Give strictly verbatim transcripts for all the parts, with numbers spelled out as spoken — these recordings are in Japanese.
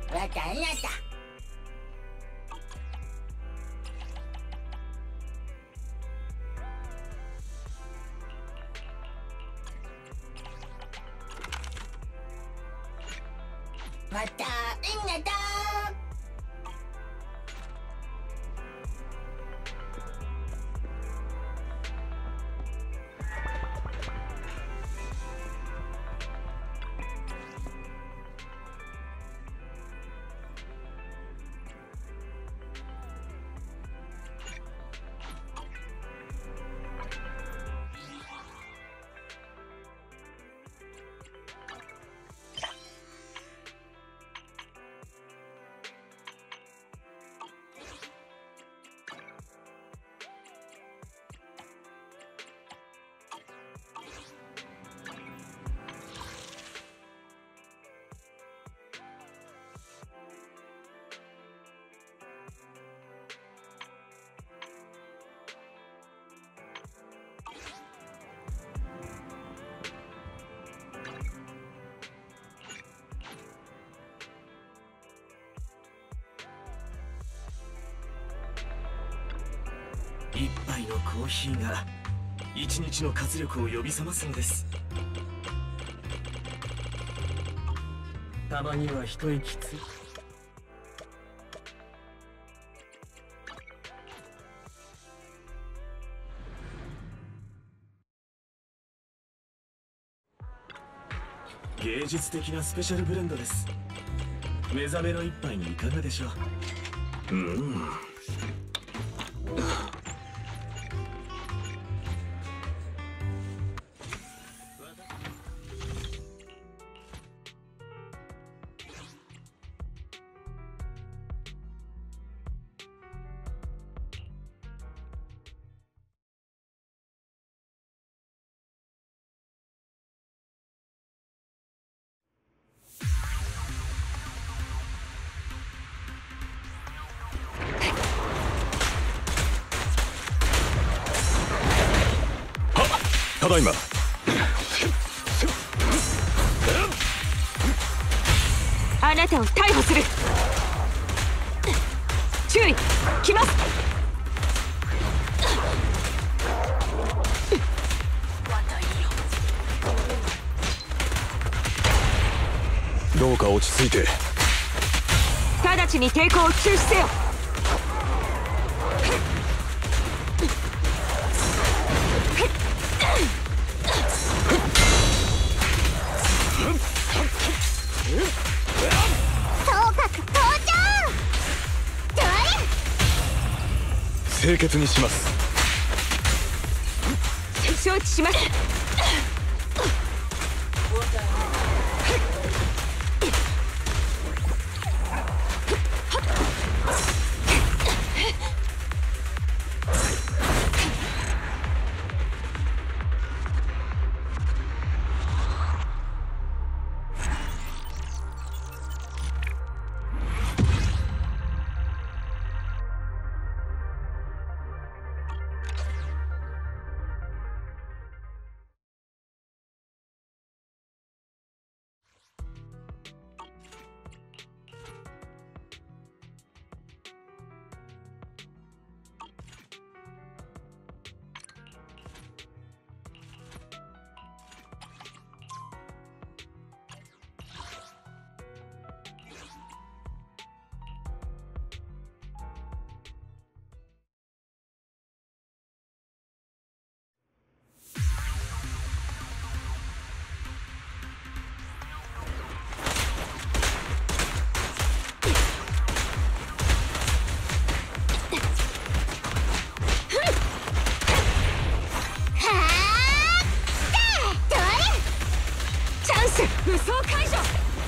わかんなった。またいんなた。 一杯のコーヒーが一日の活力を呼び覚ますんです。たまには一息つ芸術的なスペシャルブレンドです。目覚めの一杯にいかがでしょう。うん。 ただいま。 あなたを逮捕する。注意、来ます。 どうか落ち着いて。 直ちに抵抗を中止せよ。 清潔にします。 承知します。武装解除。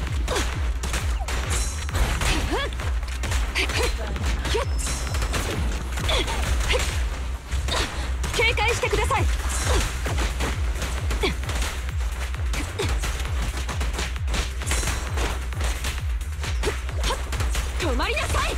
警戒してください。止まりなさい。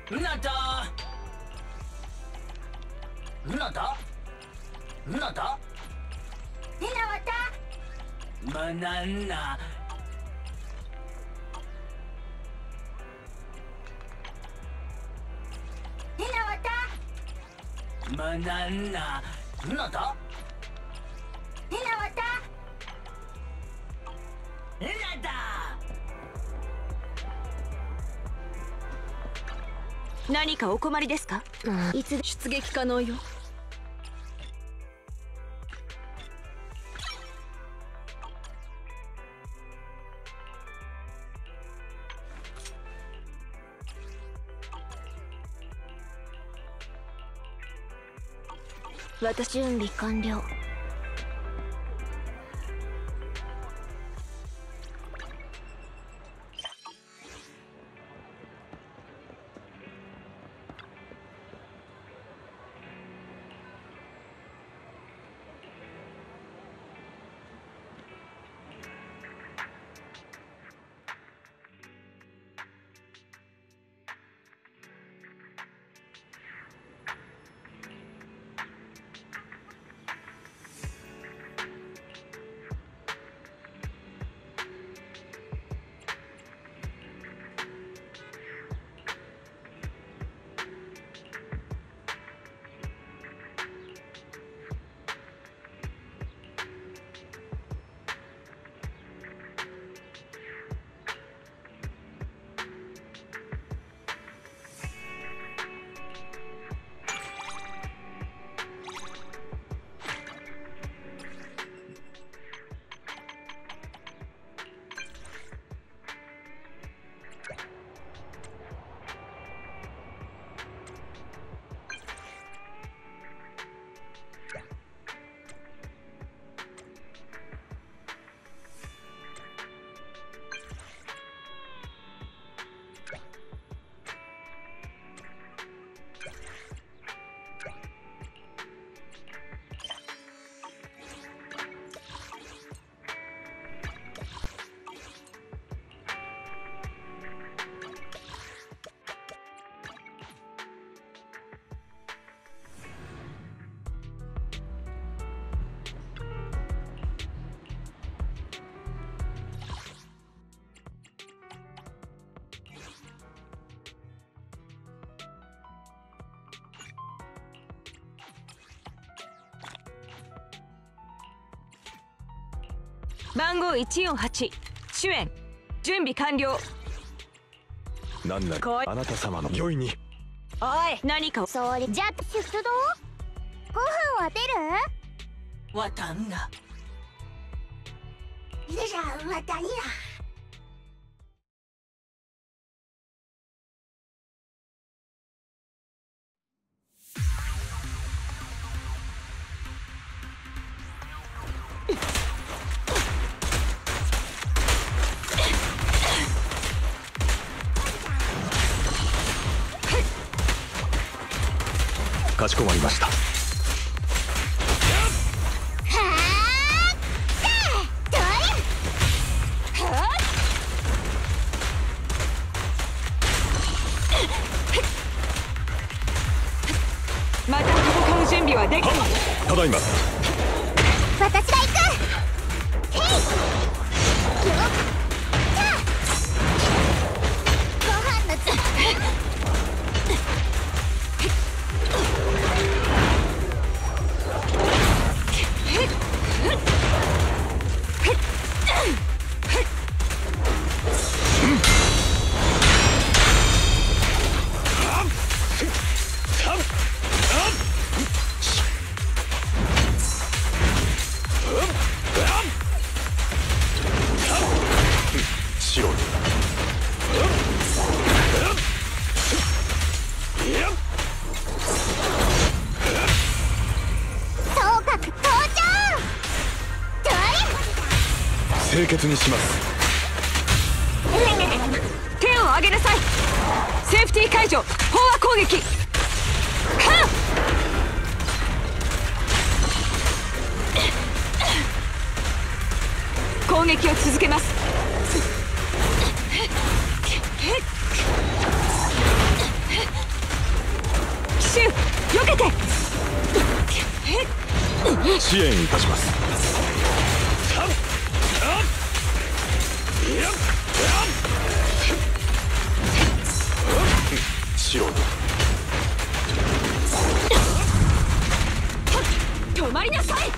なたなたなたひなわたまなんなひなわたまなんななたひなわたひなた何かお困りですか？いつ出撃可能よ。私準備完了。番号いちよんはち主演準備完了。 なんなりあなた様の御意に。 おい何かそれじゃ出動。ご飯は出る？ わたんなじゃあわたにな。 かしこまりました。 また戦う準備はできただいま。 私が行く。へいよっご飯のつ白に総角登場。 清潔にします。 手を上げなさい。セーフティー解除。飽和攻撃。はっ攻撃を続けます。 シュ避けて。 支援いたします。素人。 止まりなさい。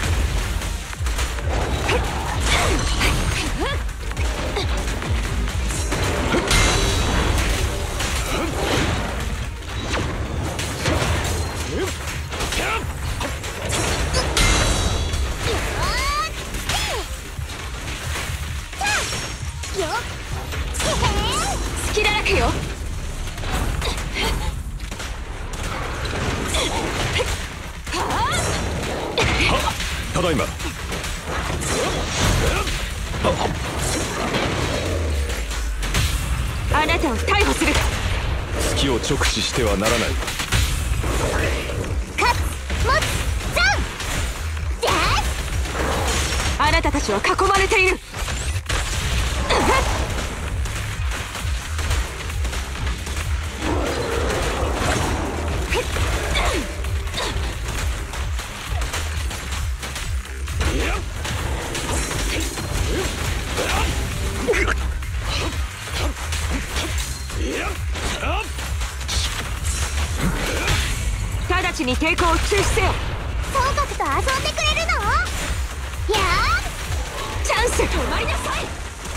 隙だらけよ。 ただいま。 あなたを逮捕する。 隙を直視してはならない。 かつもつざんであなたたちは囲まれている。直ちに抵抗を中止せよ。 総額と遊んでくれるの？やーチャンス。止まりなさい。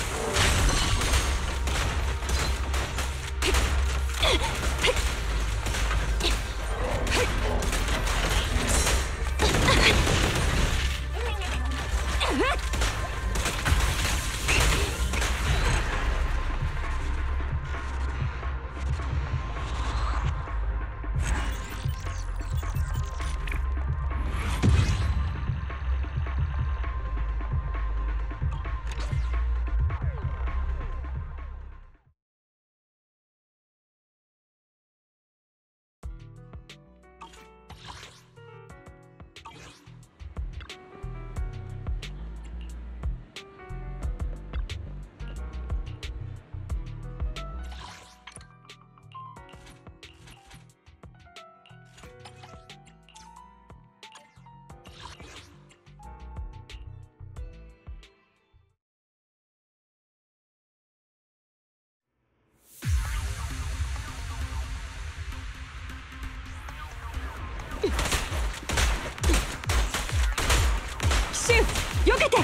シュ避けて。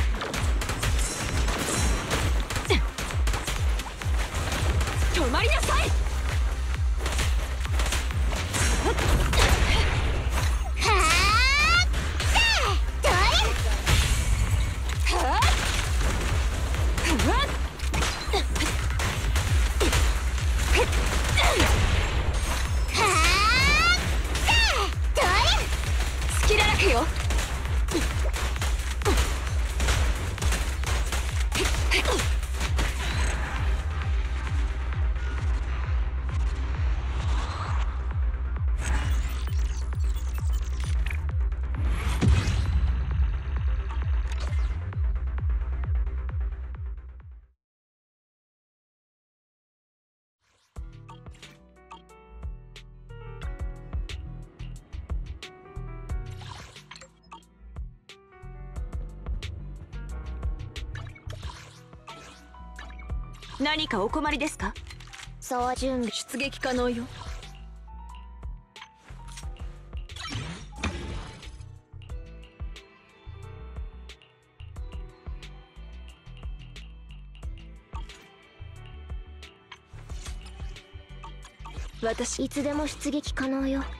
止まりなさい。隙だらけよ。何かお困りですか？ そう準備。 出撃可能よ。私いつでも出撃可能よ。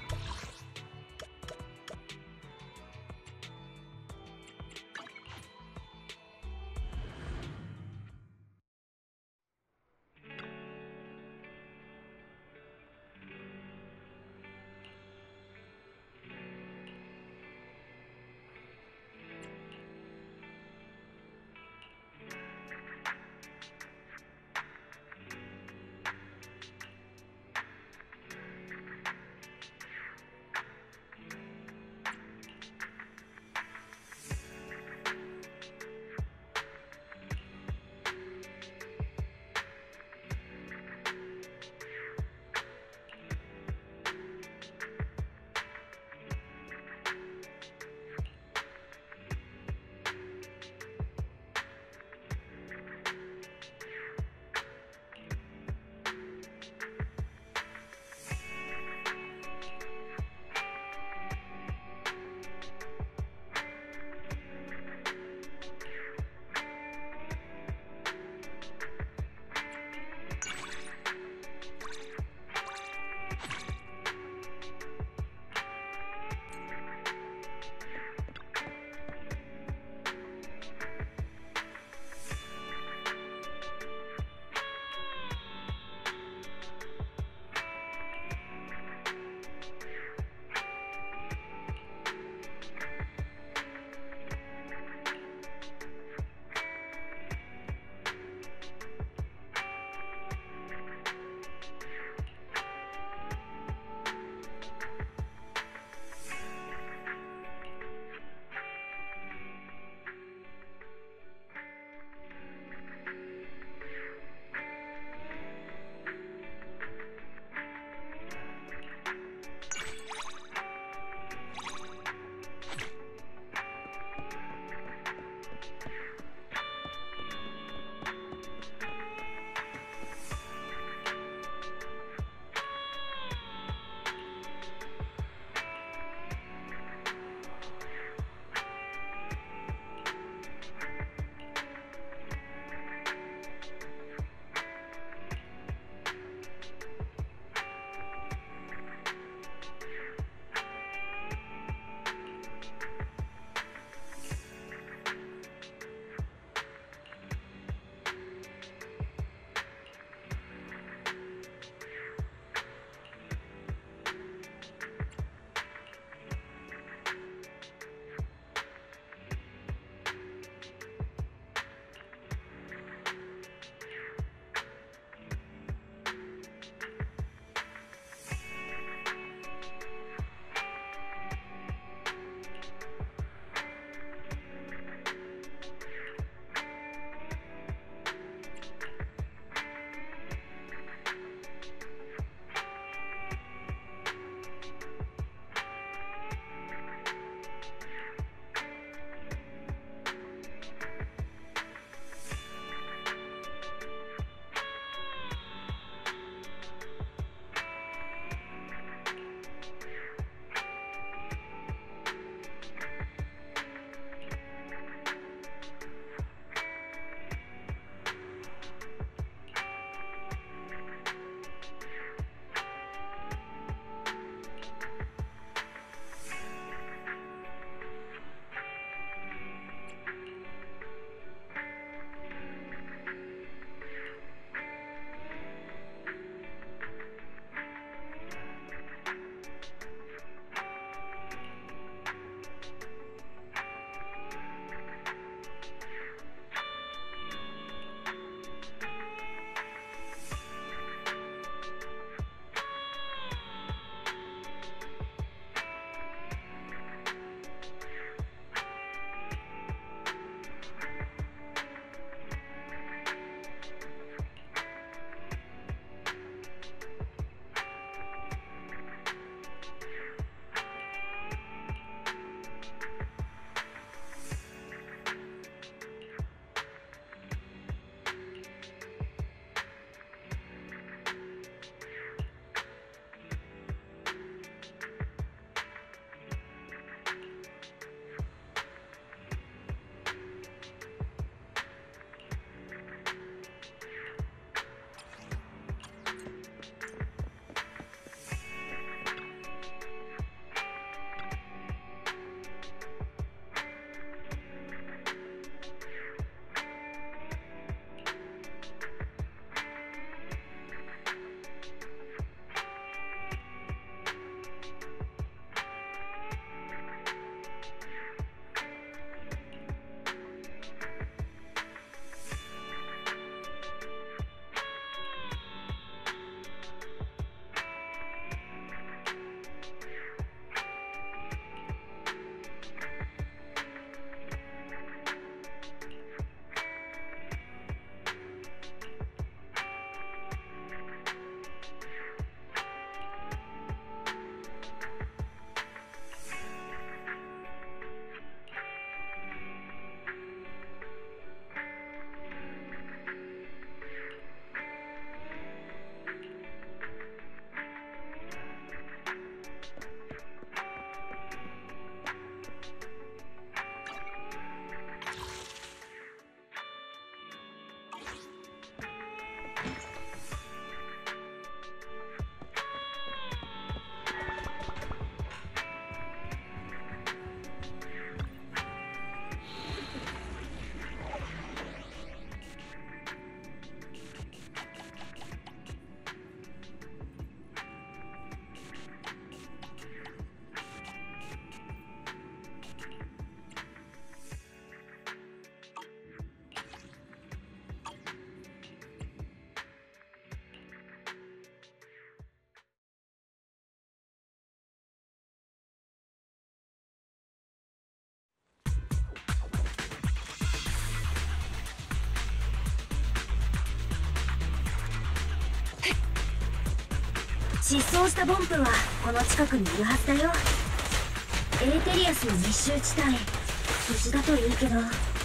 失踪したボンプはこの近くにいるはずだよ。エーテリアスの密集地帯、無事だといいけど。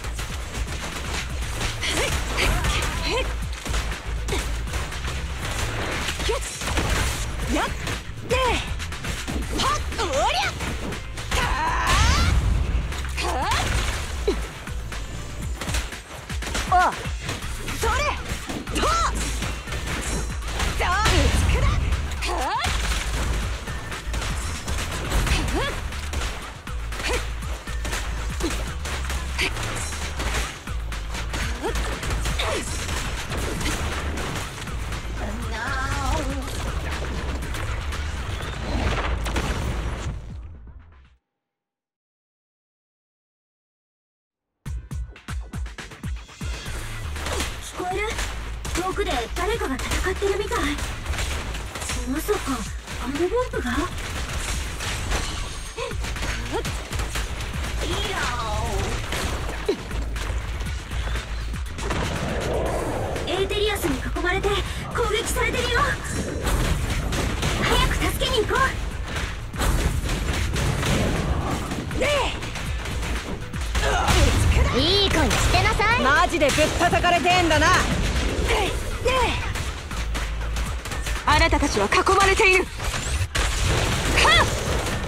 やってはっおりゃかーかーおそれとさあ打ちくだはっ遠くで誰かが戦ってるみたい。まさかあのボンプが？エーテリアスに囲まれて攻撃されてるよ。早く助けに行こう。ねえ、いい子にしてなさい。 マジでぶったたかれてんだな。あなたたちは囲まれている。はっ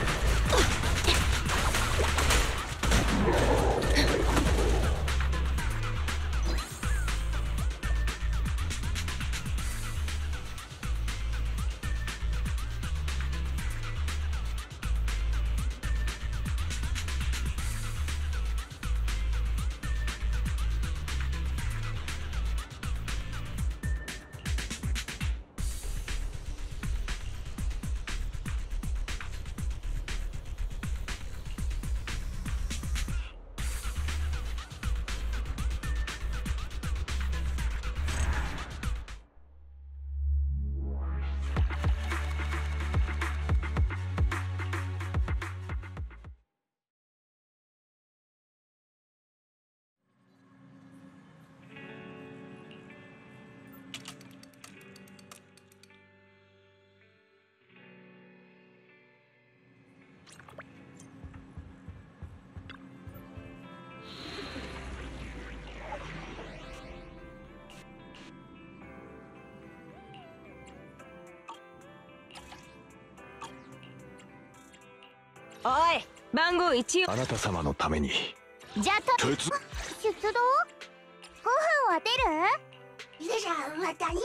おい、番号一を。 あなた様のために。 じゃあと鉄出動？ご飯は出る？よいしょ、またにや。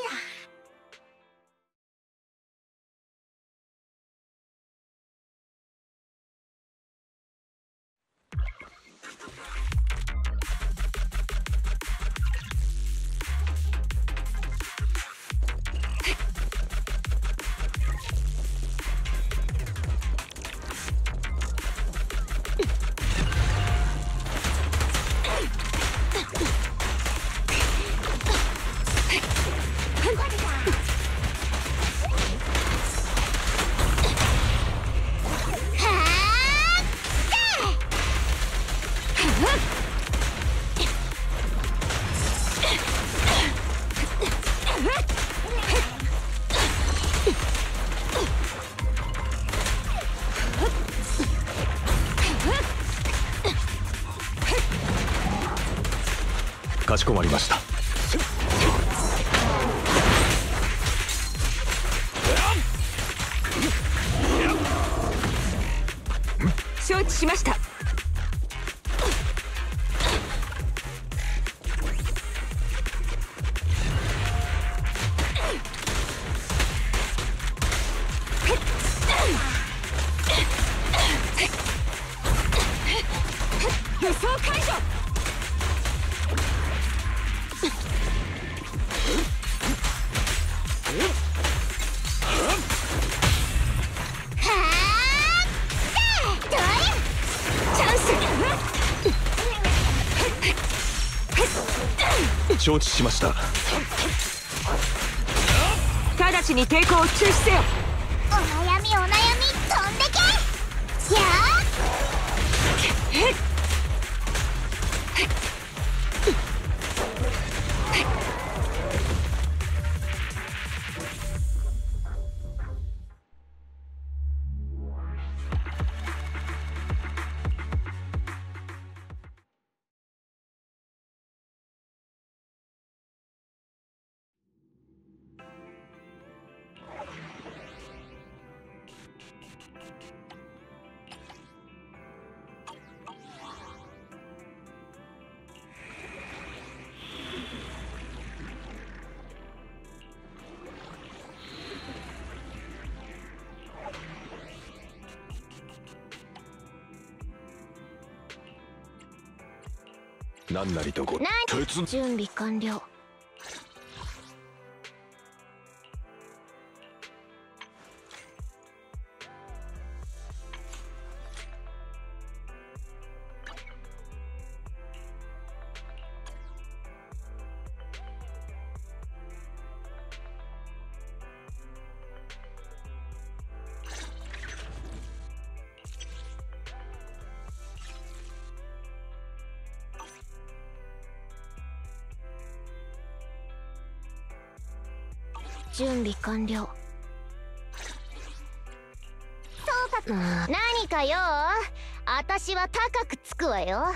かしこまりました。 承知しました。武装解除。 承知しました。 直ちに抵抗を中止せよ。 お悩みお悩み飛んでけ。やー何なりとご何鉄準備完了。準備完了。そうか、何かよ、あたしは高くつくわよ。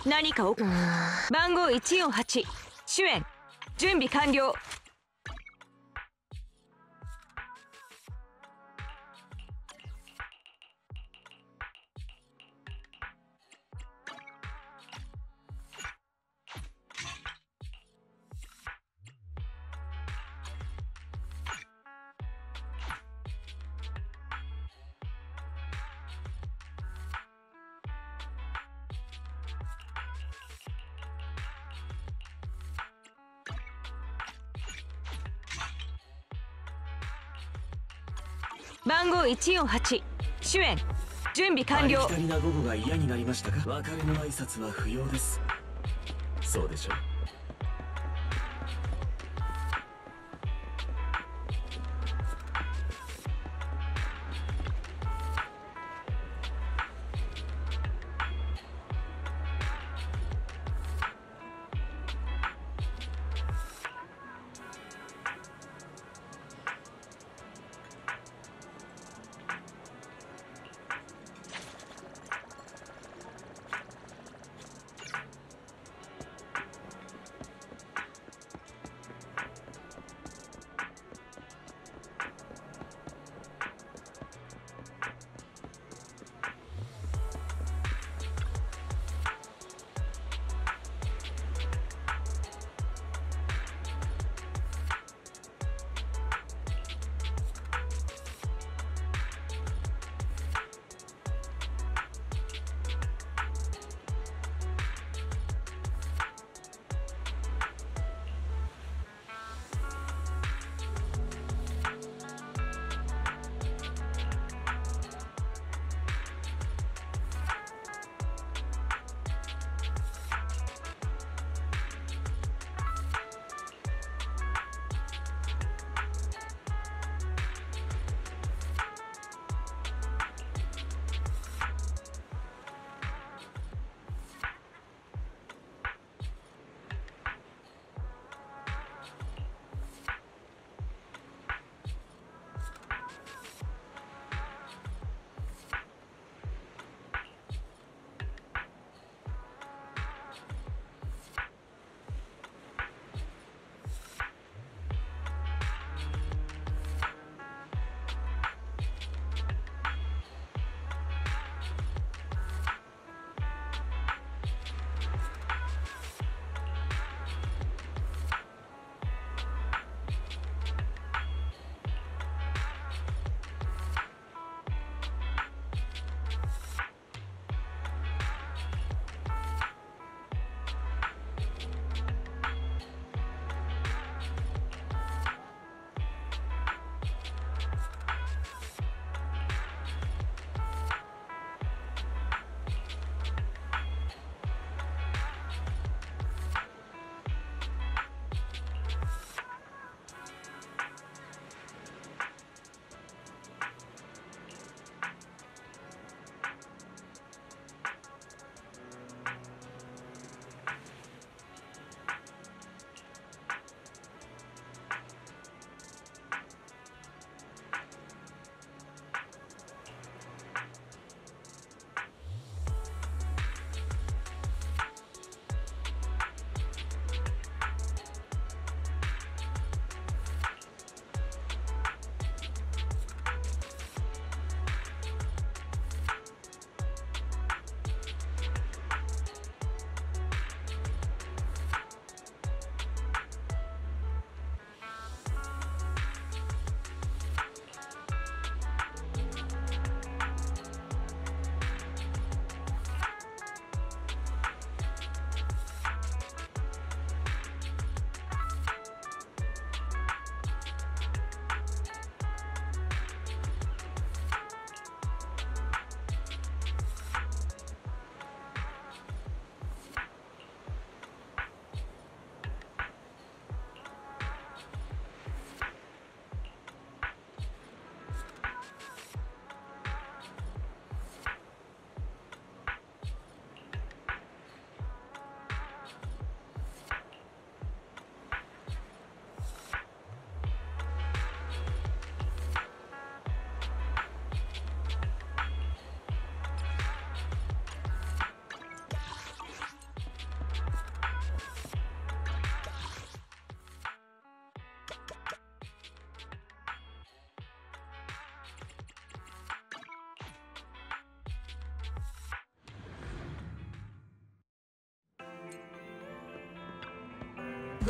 何かを番号いちよんはち主演準備完了。番号いちよんはち主演準備完了。 ありきたりな午後が嫌になりましたか。別れの挨拶は不要です。そうでしょう。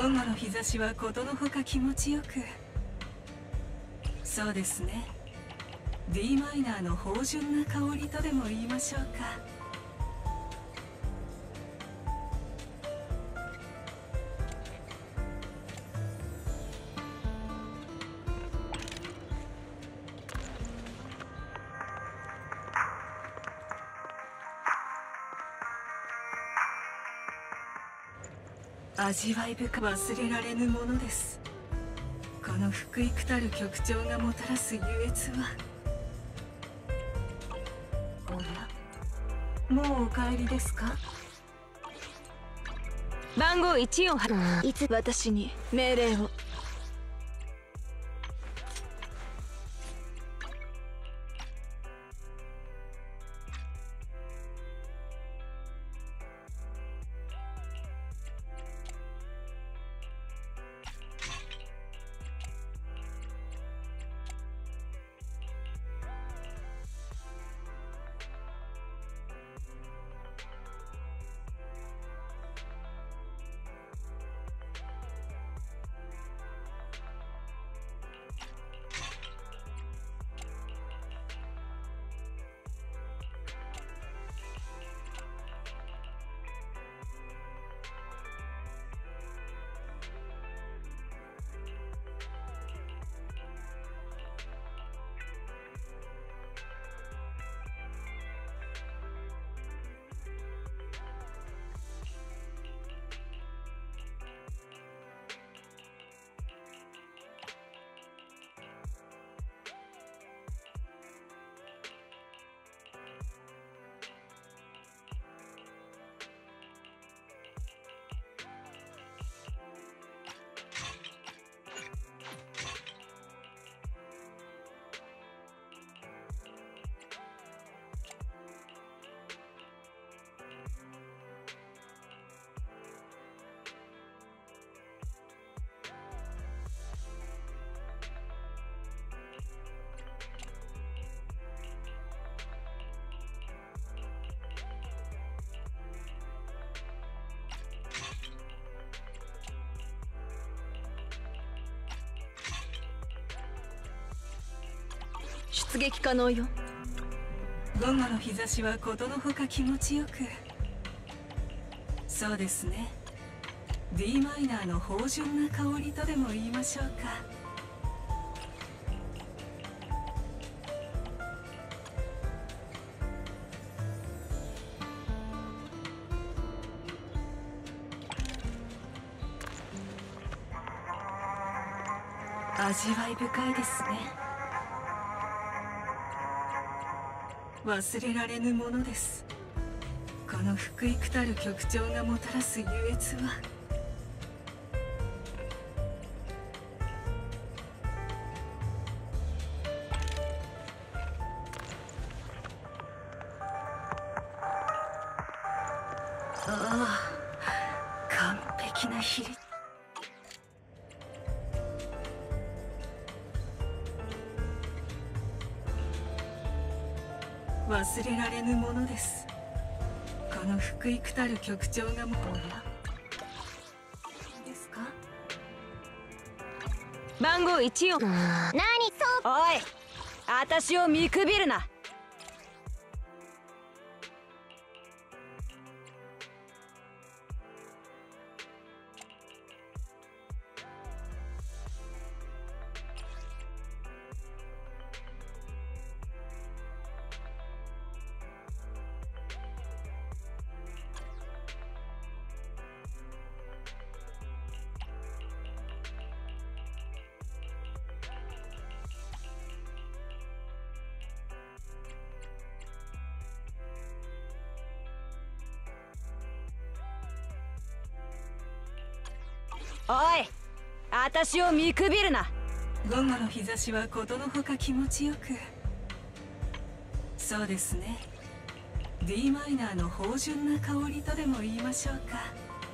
午後の日差しはことのほか気持ちよく、そうですね、 ディー マイナーの芳醇な香りとでも言いましょうか。味わい深く忘れられぬものです。この福幾たる曲調がもたらす優越は。おや、もうお帰りですか？ 番号いちをいつ私に命令を。出撃可能よ。 午後の日差しはことのほか気持ちよく、そうですね、 ディー マイナーの芳醇な香りとでも言いましょうか。味わい深いですね。忘れられぬものです。この福幾たる曲調がもたらす優越は。ああ、完璧な比率。忘れられぬものです。この福幾たる曲調がもうやですか？ 番号いちを。何そう。おい、私を見くびるな。おい、私を見くびるな。 午後の日差しはことのほか気持ちよく、そうですね、 ディー マイナーの芳醇な香りとでも言いましょうか。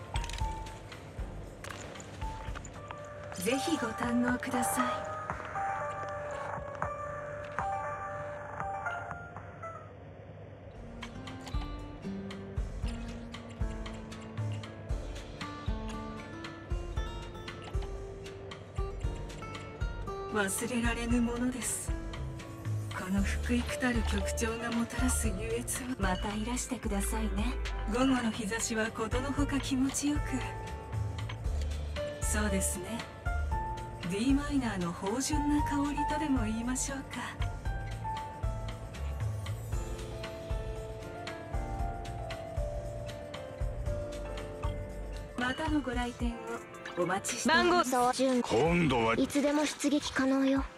ぜひご堪能ください。 忘れられぬものです。この福井来たる局長がもたらす優越は。またいらしてくださいね。午後の日差しはことのほか気持ちよく。そうですね、 D マイナーの芳醇な香りとでも言いましょうか。またのご来店をお待ちしております。 番号順今度はいつでも出撃可能よ。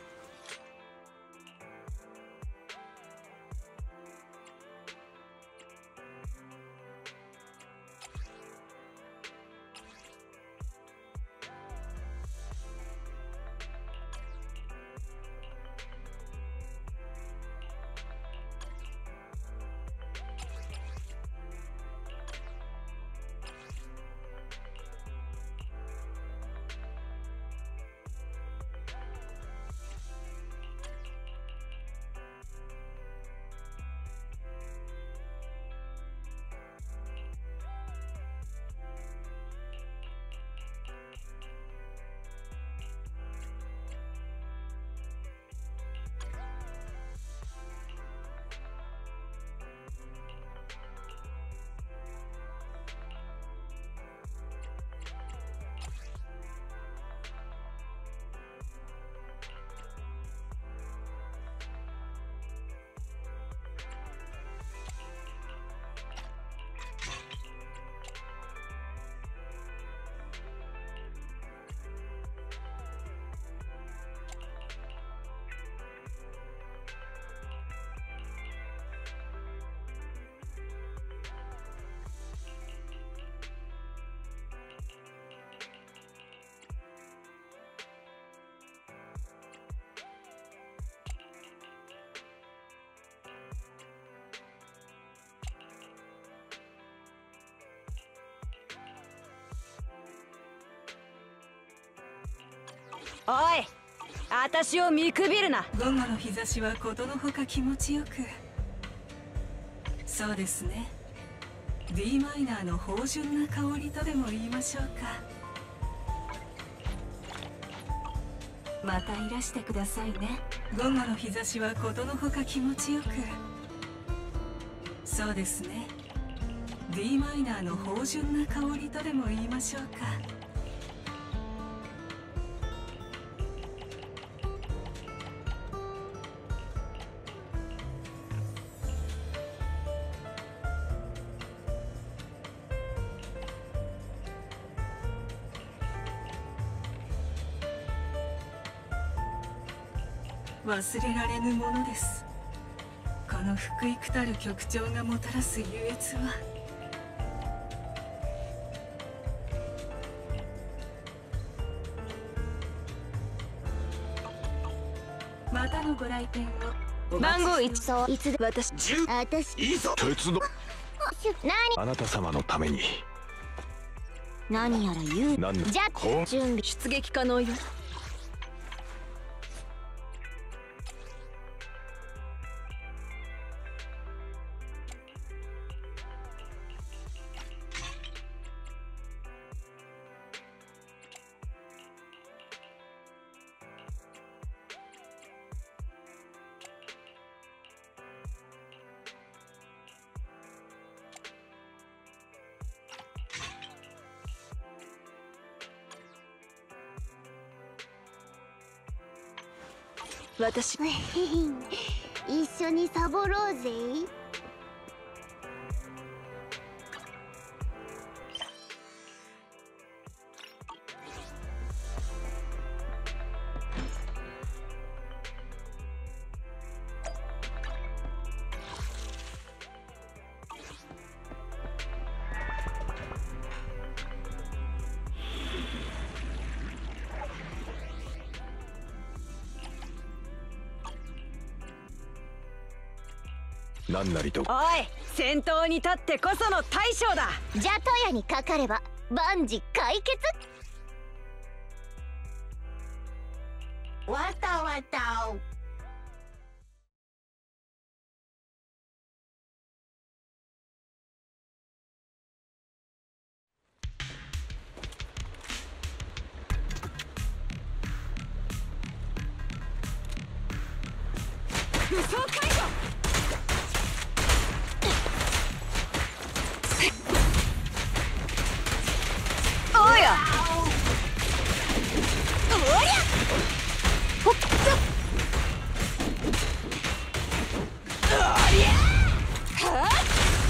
おい、私を見くびるな。 午後の日差しはことのほか気持ちよく。そうですね、 D マイナーの芳醇な香りとでも言いましょうか。またいらしてくださいね。午後の日差しはことのほか気持ちよく。そうですね、 D マイナーの芳醇な香りとでも言いましょうか。忘れられぬものです。この福井来たる局長がもたらす優越は。またのご来店をお待ち番号して一そういつで私私いざ鉄道何あなた様のために何やら言う。 何じゃこん準備出撃可能よ。私一緒にサボろうぜ。 何なりとおい、先頭に立ってこその大将だ。 じゃとやにかかれば万事解決。 わたわた。 武装解除。おやおりゃほっとおりゃはあ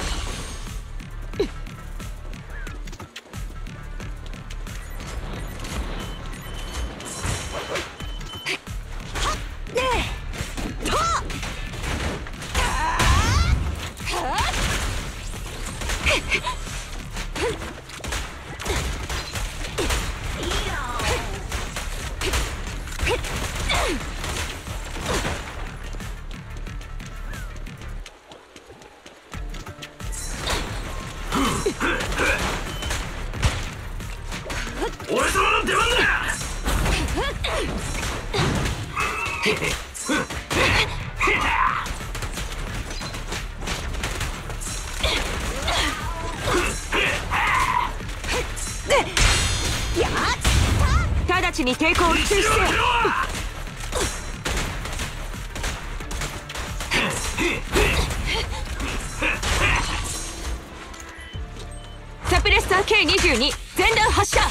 俺様の出番だ。 直ちに抵抗を中止せよ。サプレッサー ケーにじゅうに 全弾発射。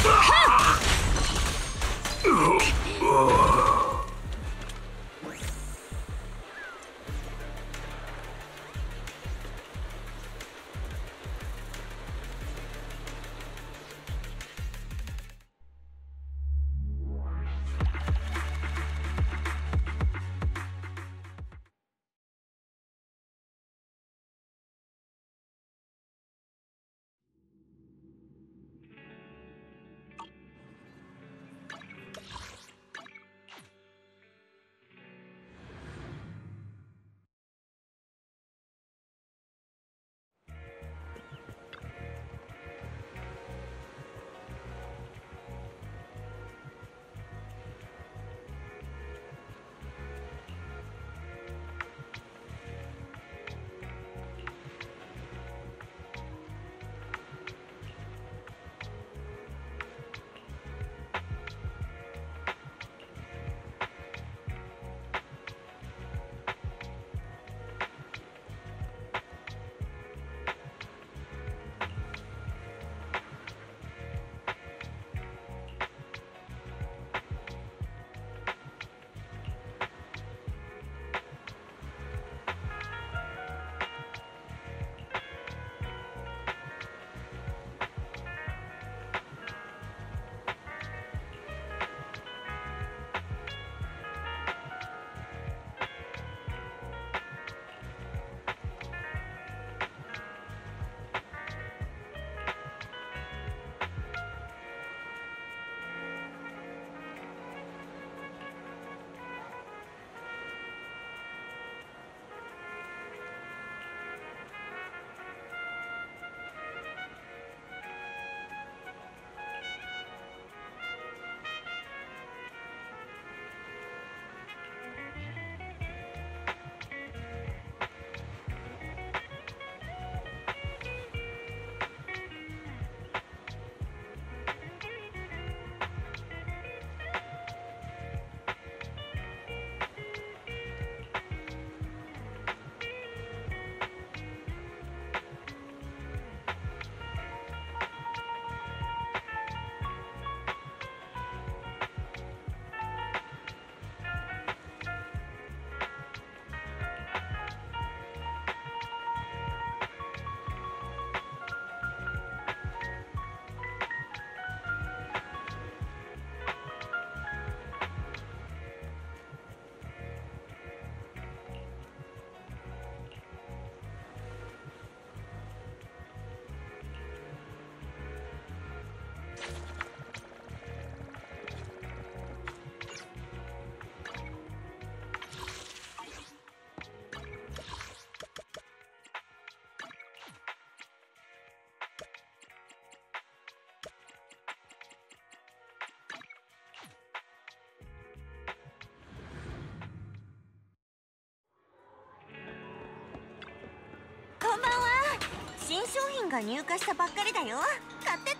こんばんは。新商品が入荷したばっかりだよ。買ってって。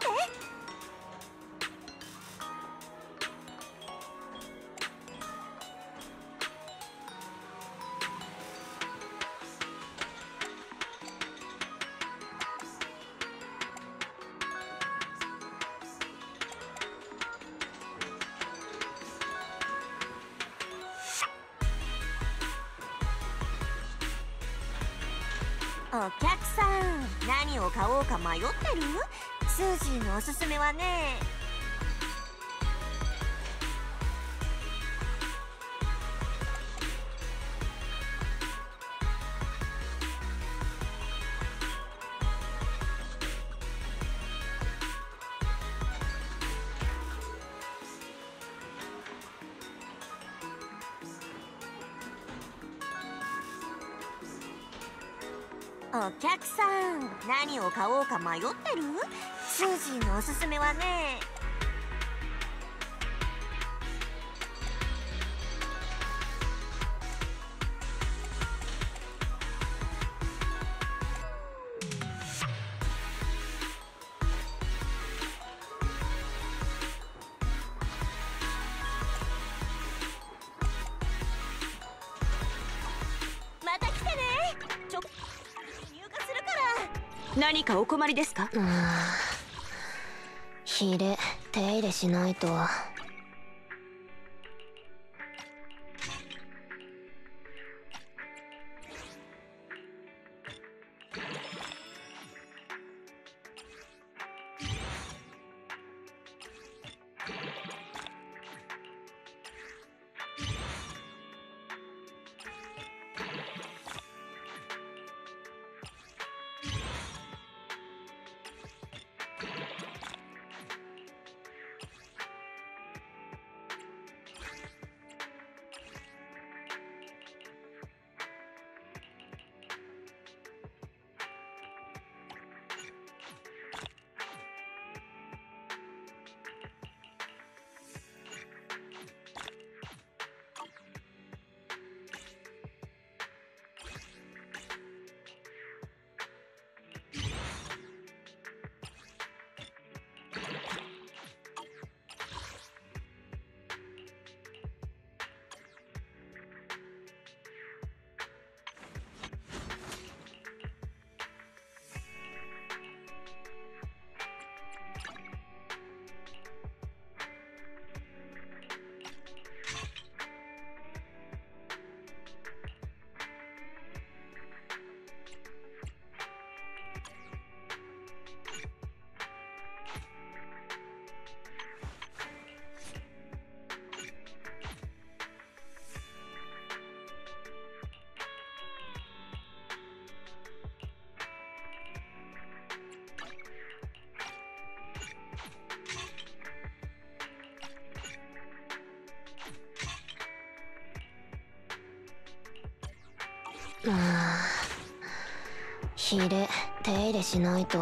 さん、何を買おうか迷ってる？スージーのおすすめはね。お客さん、何を買おうか迷ってる？スージーのおすすめはね。また来てね。ちょ入荷するから。何かお困りですか？うん、ヒレ手入れしないと。うん、ヒレ手入れしないと。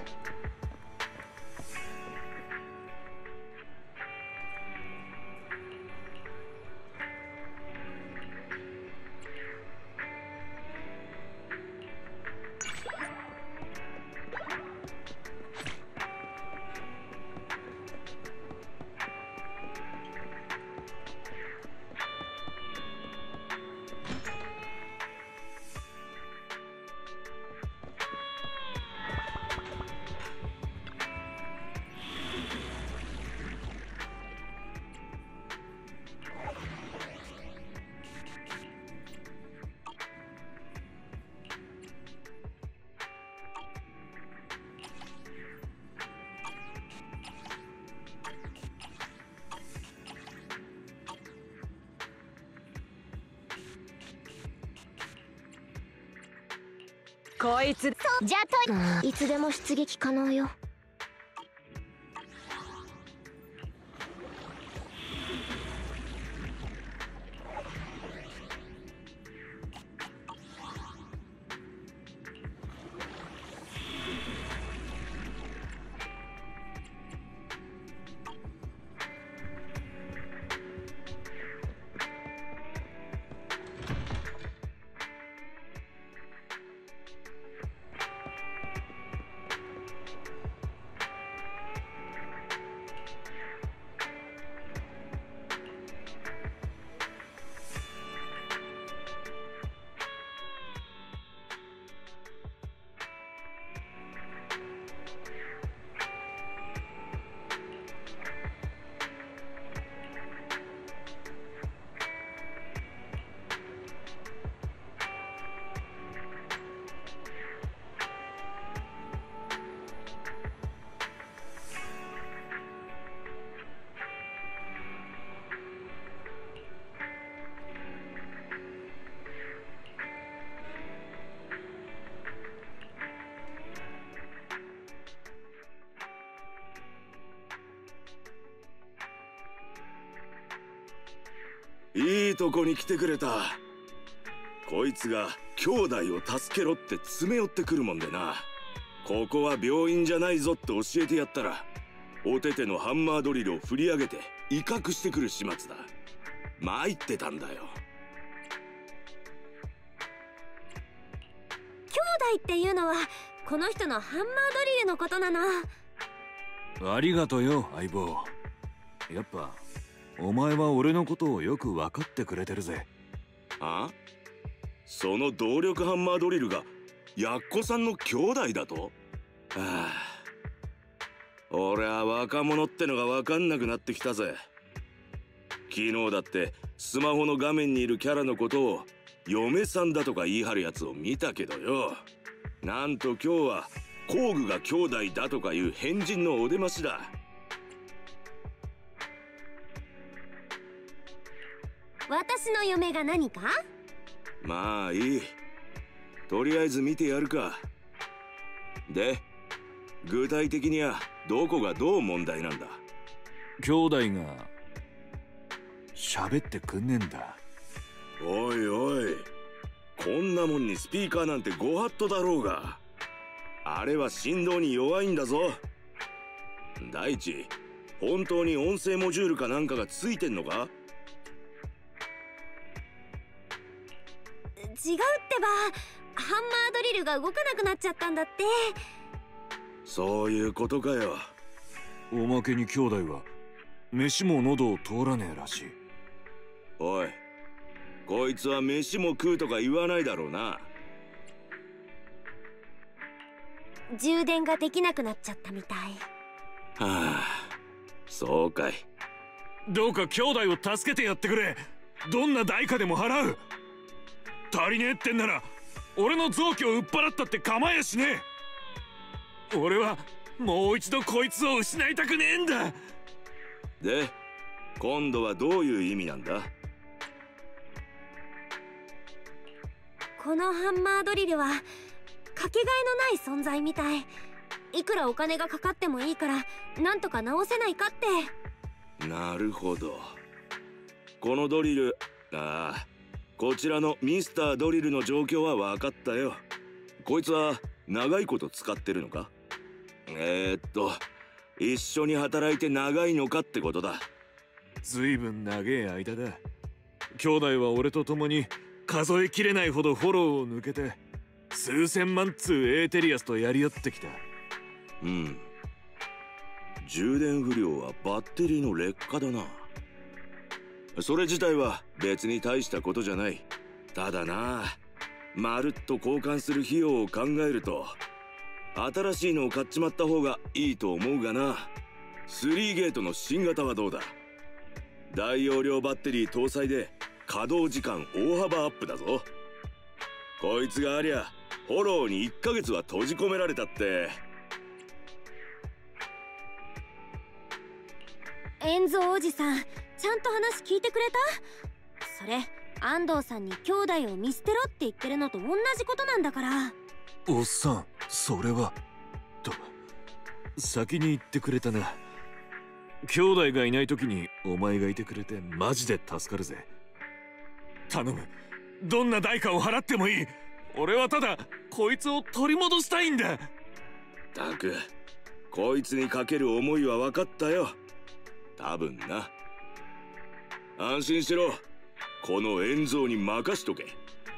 こいつじゃといつでも出撃可能よ。 いいとこに来てくれた。こいつが兄弟を助けろって詰め寄ってくるもんでな。ここは病院じゃないぞって教えてやったら、おててのハンマードリルを振り上げて威嚇してくる始末だ。参ってたんだよ。 兄弟っていうのはこの人のハンマードリルのことなの。 ありがとよ相棒。やっぱお前は俺のことをよく分かってくれてるぜ。 あ？その動力ハンマードリルがやっこさんの兄弟だと？はあ、俺は若者ってのが分かんなくなってきたぜ。昨日だってスマホの画面にいるキャラのことを嫁さんだとか言い張るやつを見たけどよ。なんと今日は工具が兄弟だとかいう変人のお出ましだ。 私の嫁が何か？ まあいい。とりあえず見てやるか。で、具体的にはどこがどう問題なんだ？ 兄弟が喋ってくんねえんだ。 おいおい、こんなもんにスピーカーなんてご法度だろうが。あれは振動に弱いんだぞ。第一、本当に音声モジュールかなんかがついてんのか？ 違うってば、ハンマードリルが動かなくなっちゃったんだって。 そういうことかよ。 おまけに兄弟は飯も喉を通らねえらしい。 おい、こいつは飯も食うとか言わないだろうな。 充電ができなくなっちゃったみたい。 はあ、そうかい。 どうか兄弟を助けてやってくれ。どんな代価でも払う。足りねえってんなら俺の臓器を売っ払ったって構えやしねえ。俺はもう一度こいつを失いたくねえんだ。 で、今度はどういう意味なんだ？ このハンマードリルはかけがえのない存在みたい。いくらお金がかかってもいいからなんとか直せないかって。 なるほど。このドリル、ああ、こちらのミスタードリルの状況は分かったよ。こいつは長いこと使ってるのか？えー、っと一緒に働いて長いのかってことだ。 ずいぶん長え間だ。兄弟は俺と共に数えきれないほどフォローを抜けて数千万通エーテリアスとやり合ってきた。 うん。充電不良はバッテリーの劣化だな。それ自体は別に大したことじゃない。ただな、まるっと交換する費用を考えると新しいのを買っちまった方がいいと思うがな。スリーゲートの新型はどうだ？大容量バッテリー搭載で稼働時間大幅アップだぞ。こいつがありゃフォローにいっかげつは閉じ込められたって。 エンゾおじさん、ちゃんと話聞いてくれた？それ安藤さんに兄弟を見捨てろって言ってるのと同じことなんだから。 おっさん、それはと先に言ってくれたな。兄弟がいない時にお前がいてくれてマジで助かるぜ。頼む、どんな代価を払ってもいい。俺はただこいつを取り戻したいんだ。 たく、こいつにかける思いは分かったよ。多分な。安心しろ。この円蔵に任しとけ。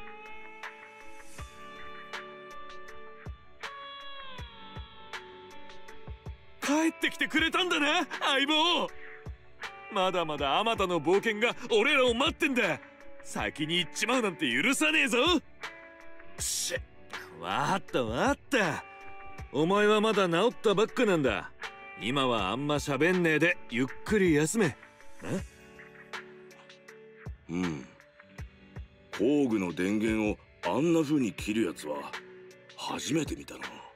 帰ってきてくれたんだな、相棒。まだまだあまたの冒険が俺らを待ってんだ。先に行っちまうなんて許さねえぞ。しっ、わかったわかった。お前はまだ治ったばっかなんだ。今はあんま喋んねえでゆっくり休め。 うん。工具の電源をあんな風に切るやつは初めて見たな。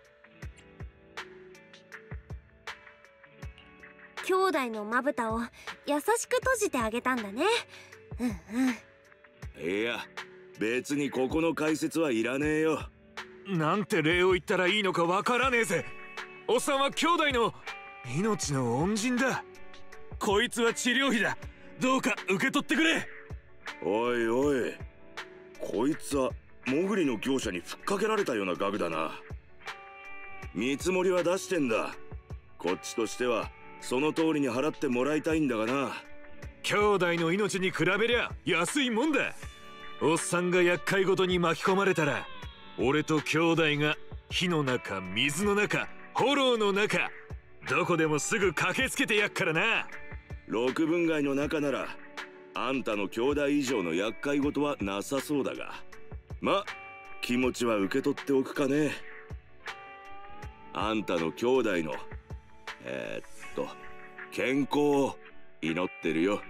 兄弟のまぶたを優しく閉じてあげたんだね。うんうん。 いや、別にここの解説はいらねえよ。 なんて礼を言ったらいいのかわからねえぜ。おっさんは兄弟の命の恩人だ。こいつは治療費だ。どうか受け取ってくれ。 おいおい、こいつはモグリの業者にふっかけられたような額だな。見積もりは出してんだ。こっちとしてはその通りに払ってもらいたいんだがな。 兄弟の命に比べりゃ安いもんだ。おっさんが厄介ごとに巻き込まれたら、俺と兄弟が火の中、水の中、炎の中、どこでもすぐ駆けつけてやっからな。 六分街の中ならあんたの兄弟以上の厄介事はなさそうだが、ま、気持ちは受け取っておくかね。あんたの兄弟のえー、っと健康を祈ってるよ。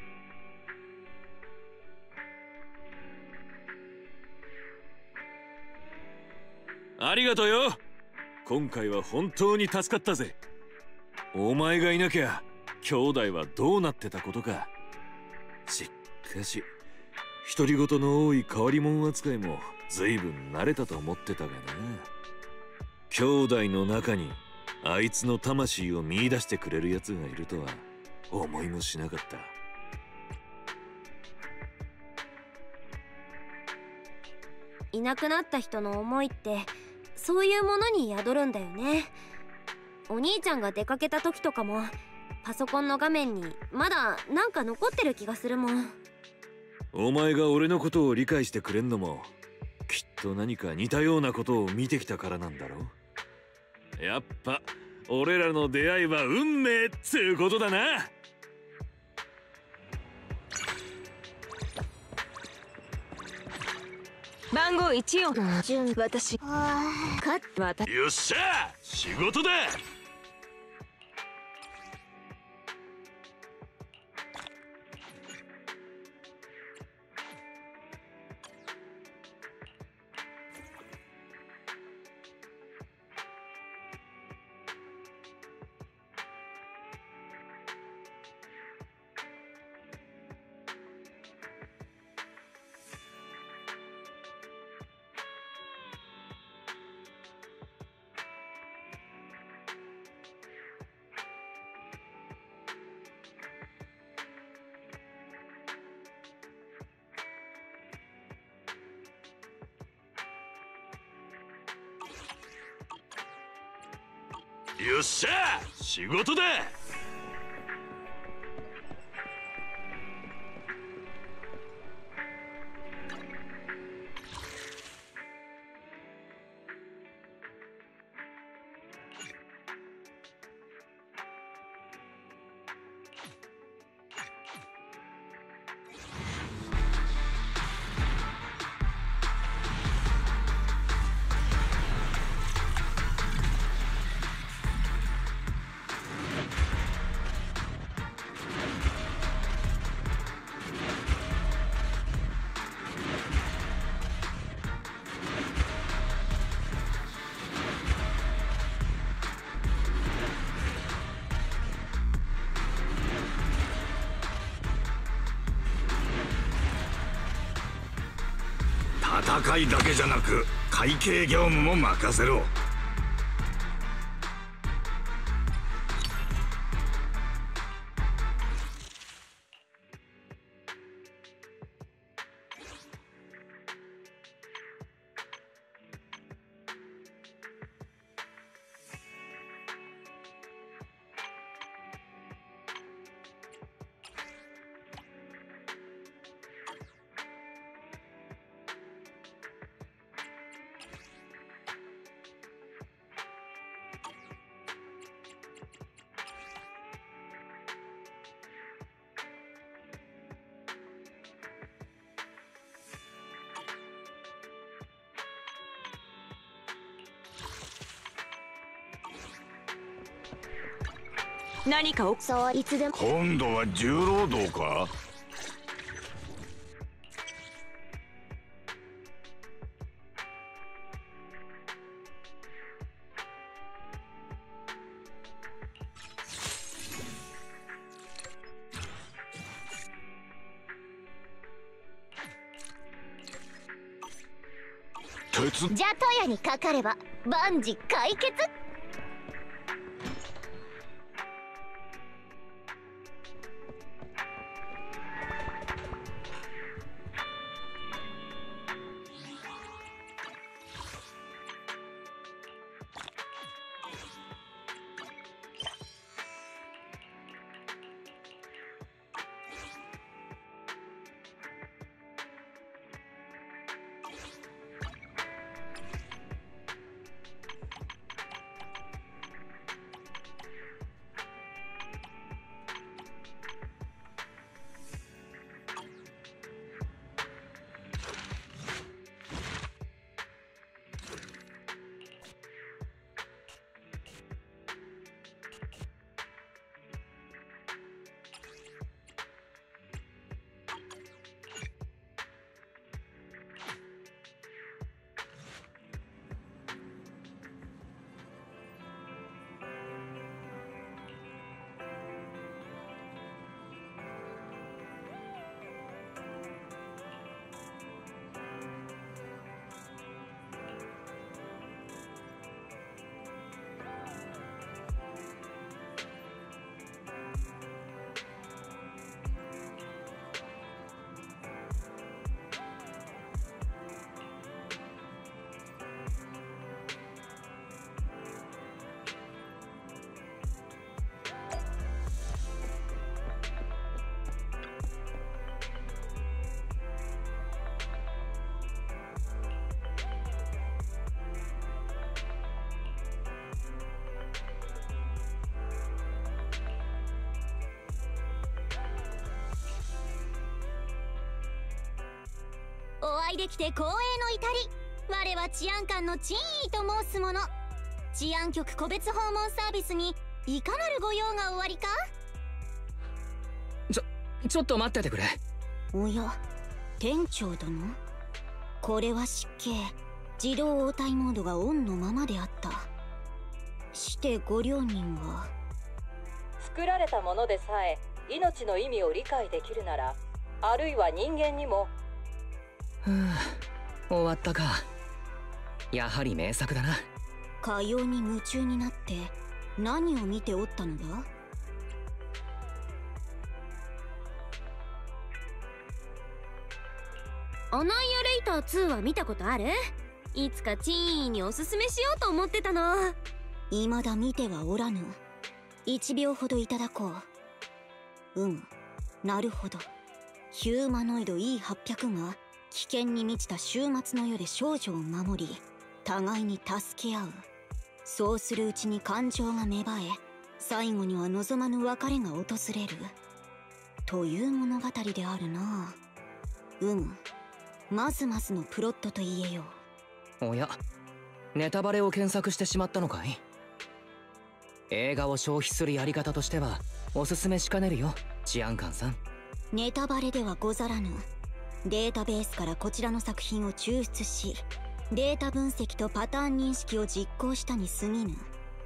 ありがとうよ。今回は本当に助かったぜ。お前がいなきゃ兄弟はどうなってたことか。しかし独り言の多い変わり者扱いも随分慣れたと思ってたがな。兄弟の中にあいつの魂を見出してくれる奴がいるとは思いもしなかった。 いなくなった人の思いってそういうものに宿るんだよね。お兄ちゃんが出かけた時とかもパソコンの画面にまだなんか残ってる気がするもん。 お前が俺のことを理解してくれんのもきっと何か似たようなことを見てきたからなんだろう。やっぱ俺らの出会いは運命っつうことだな。 番号一を順私か私よっしゃ仕事だ。よっしゃ仕事だ。 戦いだけじゃなく会計業務も任せろ。 何か奥さんはいつでも。 今度は重労働か。鉄じゃとやにかかれば万事解決。 お会いできて光栄の至り。我は治安官の陳意と申す者。治安局個別訪問サービスにいかなるご用がおありか。 ちょちょっと待っててくれ。 おや、店長殿。これは失敬。自動応対モードがオンのままであった。してご両人は。 作られたものでさえ命の意味を理解できるなら、あるいは人間にも。 ふう、終わったか。やはり名作だな。 かように夢中になって何を見ておったのだ。 アナイアレイターツーは見たことある？いつかチーンにおすすめしようと思ってたの。 未だ見てはおらぬ。一秒ほどいただこう。うん、なるほど。ヒューマノイド イーはっぴゃく が危険に満ちた終末の世で少女を守り、互いに助け合う。そうするうちに感情が芽生え、最後には望まぬ別れが訪れるという物語であるな。うむ、まずまずのプロットと言えよう。おや、ネタバレを検索してしまったのかい？映画を消費するやり方としてはおすすめしかねるよ、治安官さん。 ネタバレではござらぬ。データベースからこちらの作品を抽出し、データ分析とパターン認識を実行したに過ぎぬ。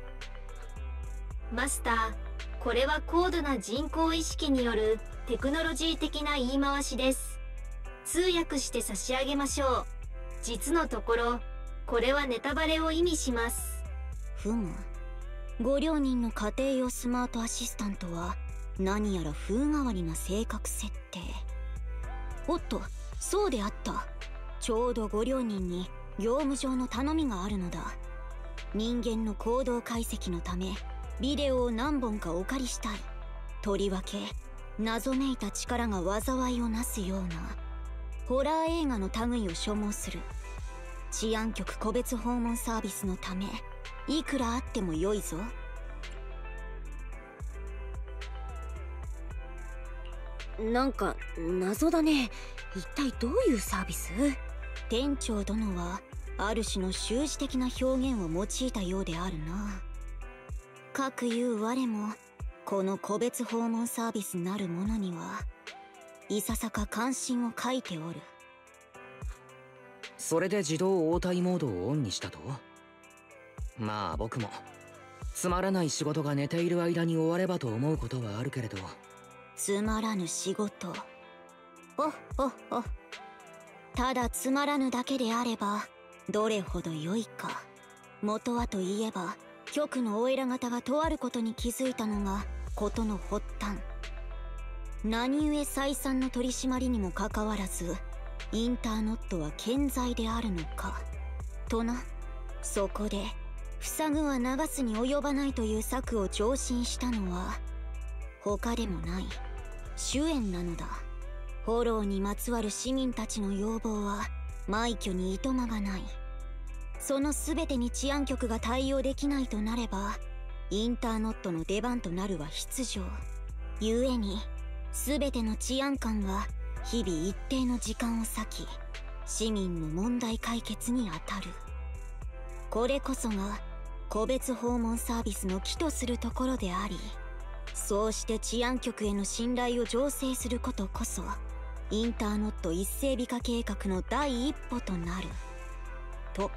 マスター、これは高度な人工意識によるテクノロジー的な言い回しです。通訳して差し上げましょう。実のところこれはネタバレを意味します。 ふむ、ご両人の家庭用スマートアシスタントは何やら風変わりな性格設定。おっと、そうであった。ちょうどご両人に業務上の頼みがあるのだ。人間の行動解析のためビデオを何本かお借りしたい。とりわけ謎めいた力が災いをなすようなホラー映画の類を所望する。治安局個別訪問サービスのためいくらあってもよいぞ。 なんか謎だね。一体どういうサービス？ 店長殿はある種の習字的な表現を用いたようであるな。かくいう我もこの個別訪問サービスなるものにはいささか関心を書いておる。 それで自動応対モードをオンにしたと？まあ僕もつまらない仕事が寝ている間に終わればと思うことはあるけれど。 つまらぬ仕事。おっおっおっ。ただつまらぬだけであればどれほど良いか。元はといえば局のお偉方がとあることに気づいたのが事の発端。何故再三の取り締まりにもかかわらずインターノットは健在であるのかとな。そこで塞ぐは流すに及ばないという策を上申したのは他でもない主演なのだ。フォローにまつわる市民たちの要望は枚挙にいとまがない。その全てに治安局が対応できないとなればインターノットの出番となるは必定。故に全ての治安官は日々一定の時間を割き市民の問題解決に当たる。これこそが個別訪問サービスの起とするところであり、そうして治安局への信頼を醸成することこそインターノット一斉美化計画の第一歩となると。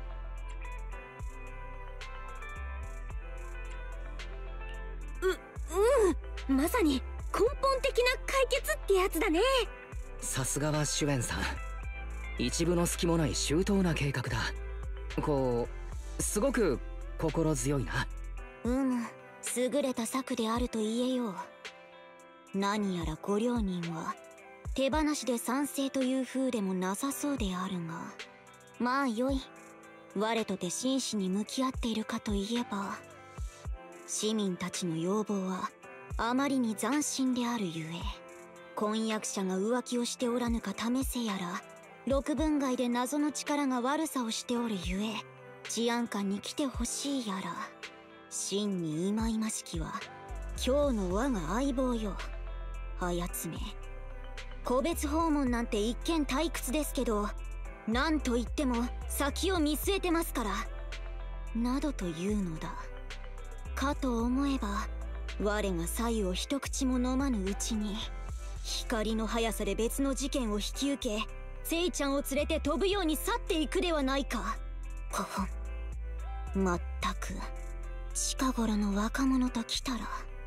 う、うん、まさに根本的な解決ってやつだね。 さすがはシュエンさん、一部の隙もない周到な計画だ。こうすごく心強いな。 うむ、優れた策であると言えよう。何やらご両人は手放しで賛成という風でもなさそうであるが、まあよい。我とて真摯に向き合っているかといえば、市民たちの要望はあまりに斬新であるゆえ、婚約者が浮気をしておらぬか試せやら、六分外で謎の力が悪さをしておるゆえ治安官に来てほしいやら、真に忌々しきは今日の我が相棒よ。あやつめ、個別訪問なんて一見退屈ですけどなんと言っても先を見据えてますから、などというのだ。かと思えば我が左右を一口も飲まぬうちに光の速さで別の事件を引き受け、聖ちゃんを連れて飛ぶように去っていくではないか。ほほん、まったく近頃の若者ときたら。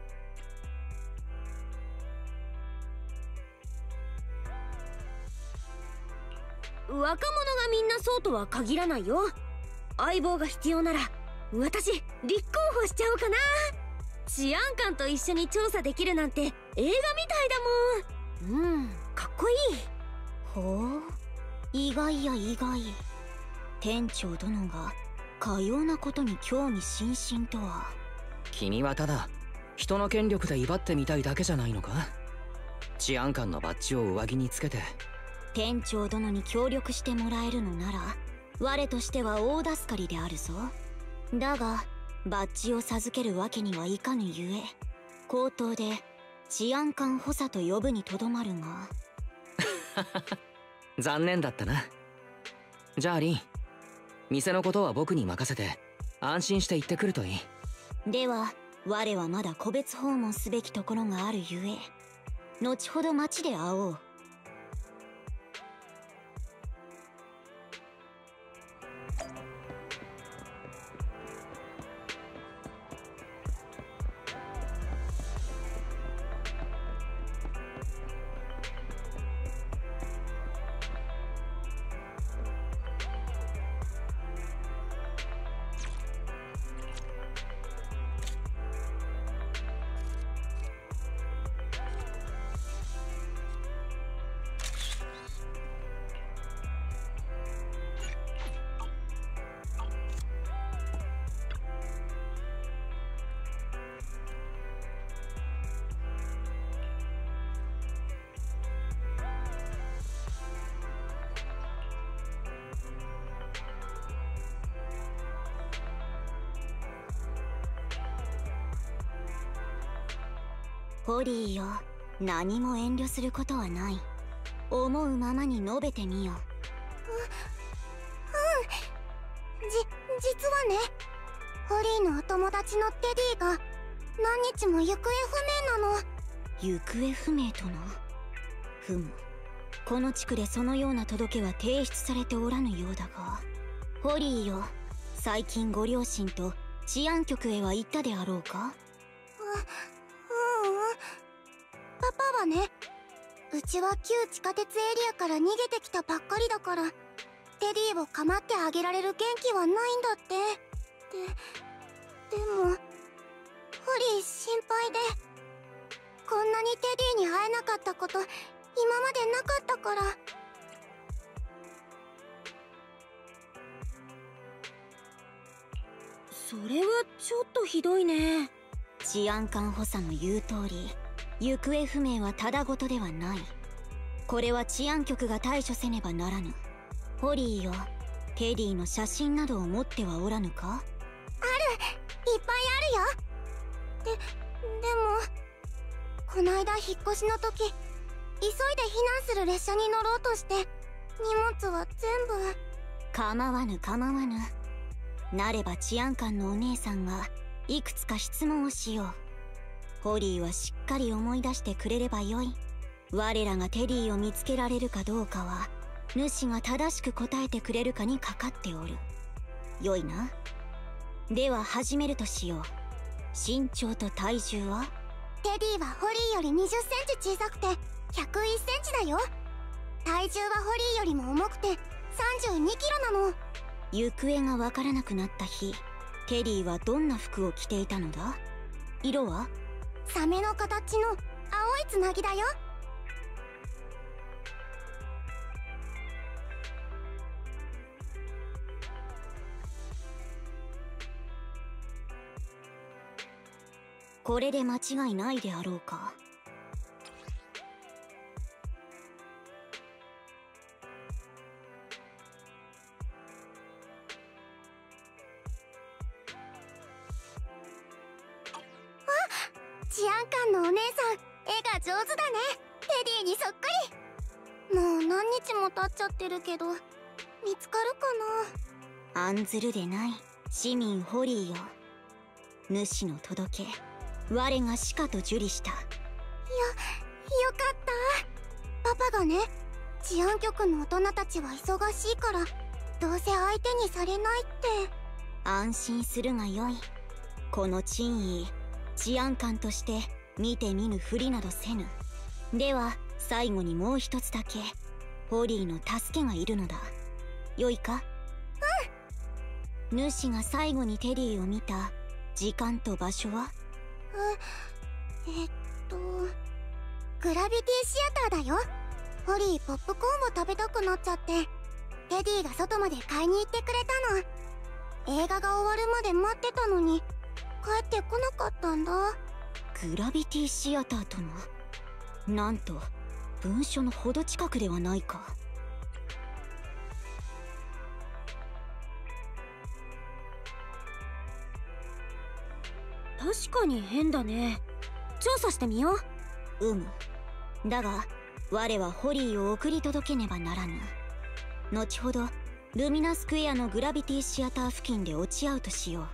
若者がみんなそうとは限らないよ。相棒が必要なら私立候補しちゃおうかな。治安官と一緒に調査できるなんて映画みたいだもん。うん、かっこいい。 ほう、意外や意外。店長殿がかようなことに興味津々とは。 君はただ人の権力で威張ってみたいだけじゃないのか。治安官のバッジを上着につけて。 店長殿に協力してもらえるのなら我としては大助かりであるぞ。だがバッジを授けるわけにはいかぬゆえ、口頭で治安官補佐と呼ぶにとどまるが残念だったな。じゃあリン、店のことは僕に任せて安心して行ってくるといい。 では我はまだ個別訪問すべきところがあるゆえ、後ほど町で会おう。ホリーよ、何も遠慮することはない。思うままに述べてみよう。う、 うん。じ、実はね、ホリーのお友達のテディが何日も行方不明なの。 行方不明とな。ふむ、この地区でそのような届けは提出されておらぬようだが。ホリーよ、最近ご両親と治安局へは行ったであろうか？ う、ううん。パパはね、うちは旧地下鉄エリアから逃げてきたばっかりだから、テディを構ってあげられる元気はないんだって。で、でも、ホリー心配で、こんなにテディに会えなかったこと、今までなかったから。 それはちょっとひどいね。 治安官補佐の言う通り、行方不明はただごとではない。これは治安局が対処せねばならぬ。ホリーよ、テディの写真などを持ってはおらぬか？ ある、いっぱいあるよ。で、でもこないだ引っ越しの時、急いで避難する列車に乗ろうとして荷物は全部。 構わぬ構わぬ。なれば治安官のお姉さんがいくつか質問をしよう。ホリーはしっかり思い出してくれればよい。我らがテディを見つけられるかどうかは主が正しく答えてくれるかにかかっておる。よいな。では始めるとしよう。身長と体重は？ テディはホリーよりにじゅっセンチ小さくてひゃくいっセンチだよ。体重はホリーよりも重くてさんじゅうにキロなの。 行方がわからなくなった日、テディはどんな服を着ていたのだ？色は？ サメの形の青いつなぎだよ。 これで間違いないであろうか。 治安官のお姉さん、絵が上手だね。テディにそっくり。もう何日も経っちゃってるけど、 見つかるかな。案ずるでない市民ホリーよ。主の届け我がしかと受理した。 いや、よかった。パパがね、治安局の大人たちは忙しいからどうせ相手にされないって。 安心するがよい。この珍意治安官として見て見ぬふりなどせぬ。では最後にもう一つだけホリーの助けがいるのだ。よいか？うん。主が最後にテディを見た時間と場所は？ ええっとグラビティシアターだよ。ホリーポップコーンを食べたくなっちゃってテディが外まで買いに行ってくれたの。映画が終わるまで待ってたのに帰ってこなかったんだ。 グラビティシアターとのなんと文書のほど近くではないか。 確かに変だね。調査してみよう。うむ。だが我はホリーを送り届けねばならぬ。後ほどルミナスクエアのグラビティシアター付近で落ち合うとしよう。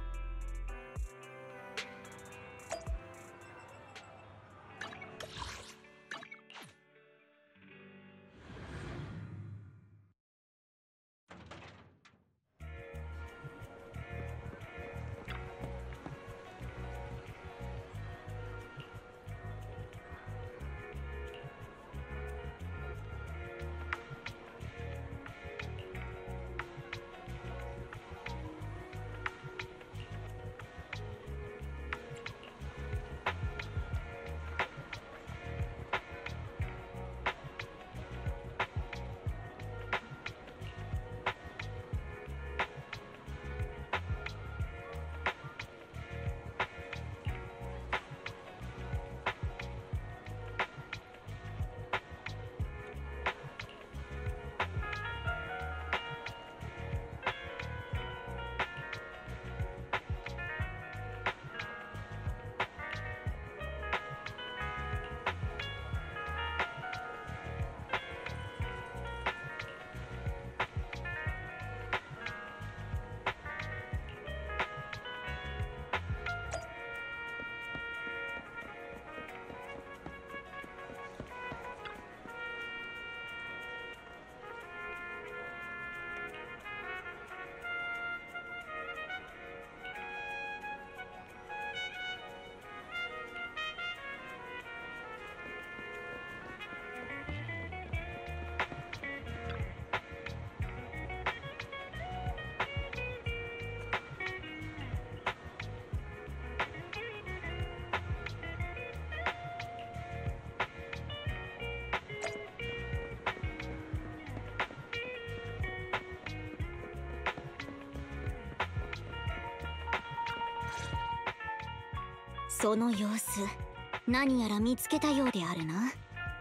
その様子何やら見つけたようであるな。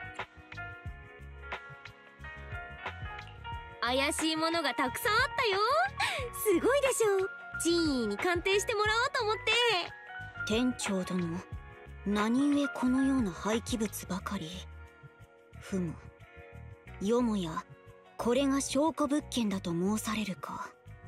怪しいものがたくさんあったよ。すごいでしょ。珍意に鑑定してもらおうと思って。 店長殿、何故このような廃棄物ばかり。ふむ、よもやこれが証拠物件だと申されるか。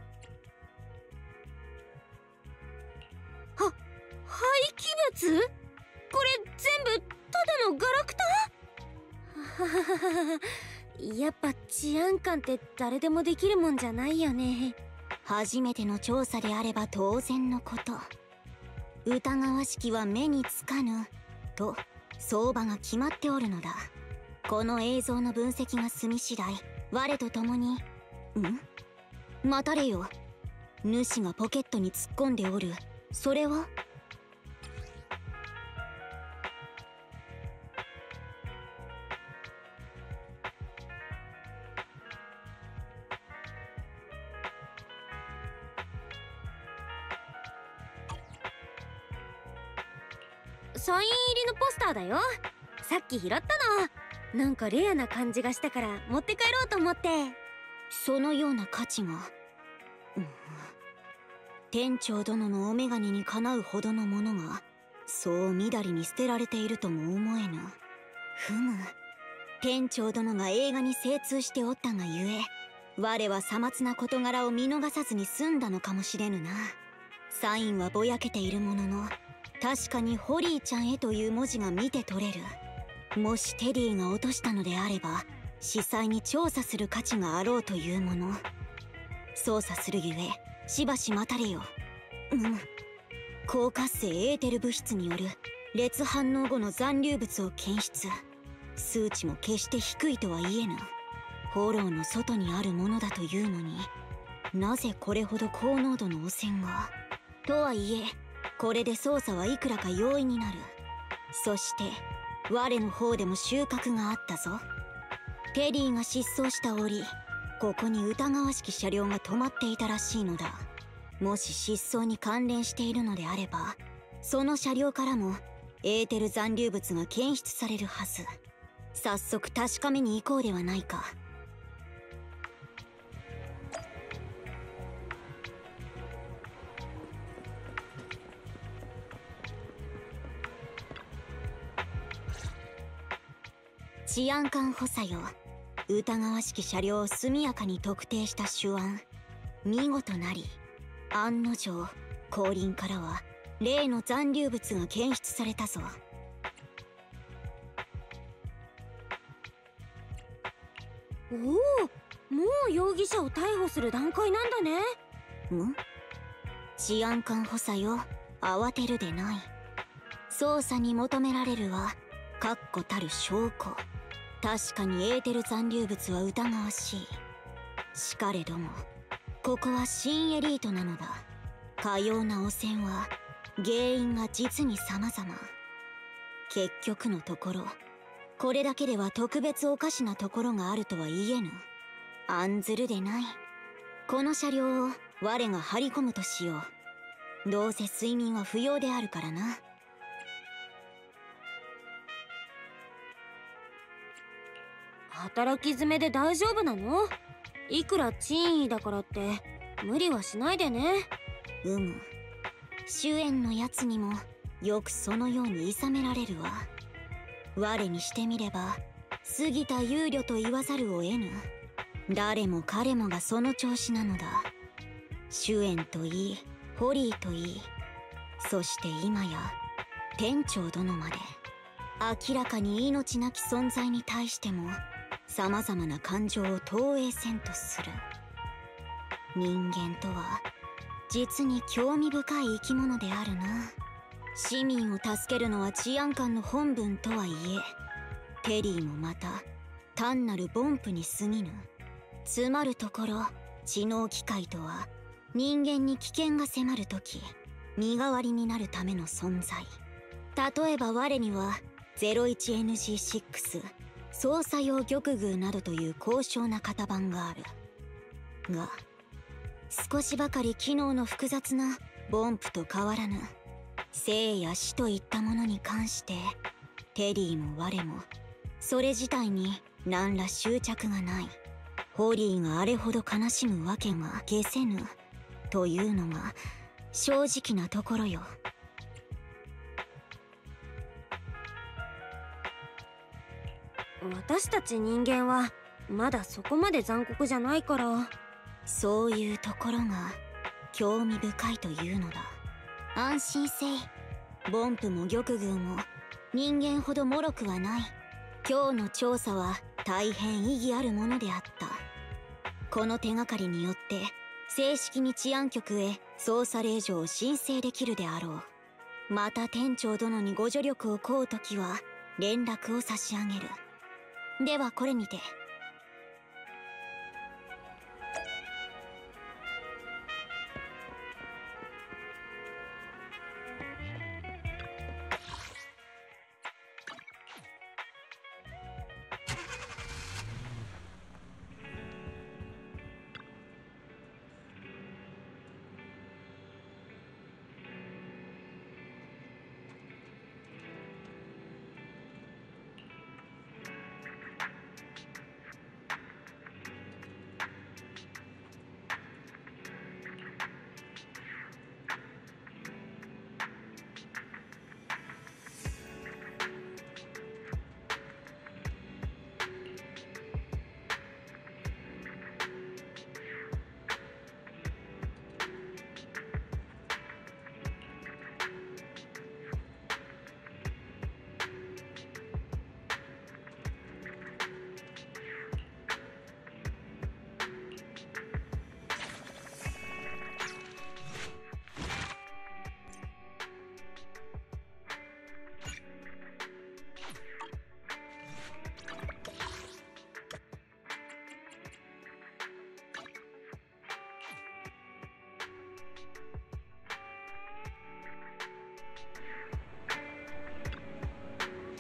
は廃棄物？これ全部ただのガラクタ？はははは。やっぱ治安官って誰でもできるもんじゃないよね。 初めての調査であれば当然のこと。疑わしきは目につかぬと相場が決まっておるのだ。この映像の分析が済み次第我と共に。ん？待たれよ。主がポケットに突っ込んでおる。それは？ サイン入りのポスターだよ。さっき拾ったの。なんかレアな感じがしたから持って帰ろうと思って。 そのような価値が、うん、店長殿のお眼鏡にかなうほどのものがそうみだりに捨てられているとも思えぬ。ふむ、店長殿が映画に精通しておったがゆえ我はさまつな事柄を見逃さずに済んだのかもしれぬな。サインはぼやけているものの、確かにホリーちゃんへという文字が見て取れる。もしテディが落としたのであれば、司祭に調査する価値があろうというもの。操作するゆえしばし待たれよ。うん。高活性エーテル物質による列反応後の残留物を検出。数値も決して低いとは言えぬ。フォローの外にあるものだというのに、なぜこれほど高濃度の汚染が。とはいえこれで操作はいくらか容易になる。そして我の方でも収穫があったぞ。テディが失踪した折、ここに疑わしき車両が止まっていたらしいのだ。もし失踪に関連しているのであれば、その車両からもエーテル残留物が検出されるはず。早速確かめに行こうではないか。治安官補佐よ、疑わしき車両を速やかに特定した手腕、見事なり。案の定後輪からは例の残留物が検出されたぞ。 おお、もう容疑者を逮捕する段階なんだね。 ん？治安官補佐よ、慌てるでない。捜査に求められるは確固たる証拠。確かにエーテル残留物は疑わしい。しかれどもここは新エリートなのだ。かような汚染は原因が実に様々。結局のところこれだけでは特別おかしなところがあるとは言えぬ。案ずるでない。この車両を我が張り込むとしよう。どうせ睡眠は不要であるからな。 働き詰めで大丈夫なの？いくら珍意だからって無理はしないでね。 うむ。主演のやつにもよくそのように諌められるわ。我にしてみれば過ぎた憂慮と言わざるを得ぬ。誰も彼もがその調子なのだ。主演といいホリーといい、そして今や店長殿まで、明らかに命なき存在に対しても様々な感情を投影せんとする。人間とは実に興味深い生き物であるな。市民を助けるのは治安官の本分とはいえ、テリーもまた単なる凡夫に過ぎぬ。つまるところ知能機械とは人間に危険が迫るとき身代わりになるための存在。例えば我には ゼロイチエヌジーシックス 操作用玉偶などという高尚な型番があるが、少しばかり機能の複雑な凡夫と変わらぬ生や死といったものに関してテリーも我もそれ自体に何ら執着がない。ホリーがあれほど悲しむわけが消せぬというのが正直なところよ。 私たち人間はまだそこまで残酷じゃないから。 そういうところが興味深いというのだ。安心せい。凡夫も玉偶も人間ほど脆くはない。今日の調査は大変意義あるものであった。この手がかりによって正式に治安局へ捜査令状を申請できるであろう。また店長殿にご助力を請うときは連絡を差し上げる。ではこれにて。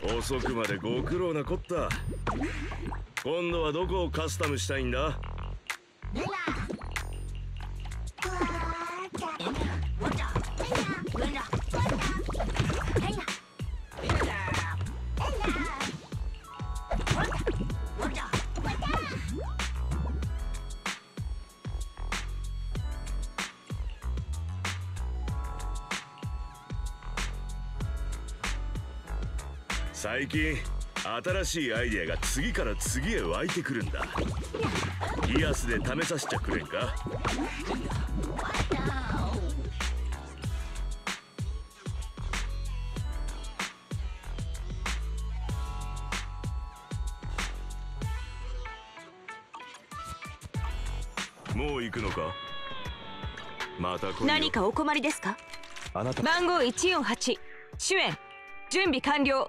遅くまでご苦労なこった。今度はどこをカスタムしたいんだ？最近新しいアイデアが次から次へ湧いてくるんだ。リアスで試させちゃくれんか？もう行くのか？また来いよ。 何かお困りですか？ あなた番号いちよんはち、主演準備完了。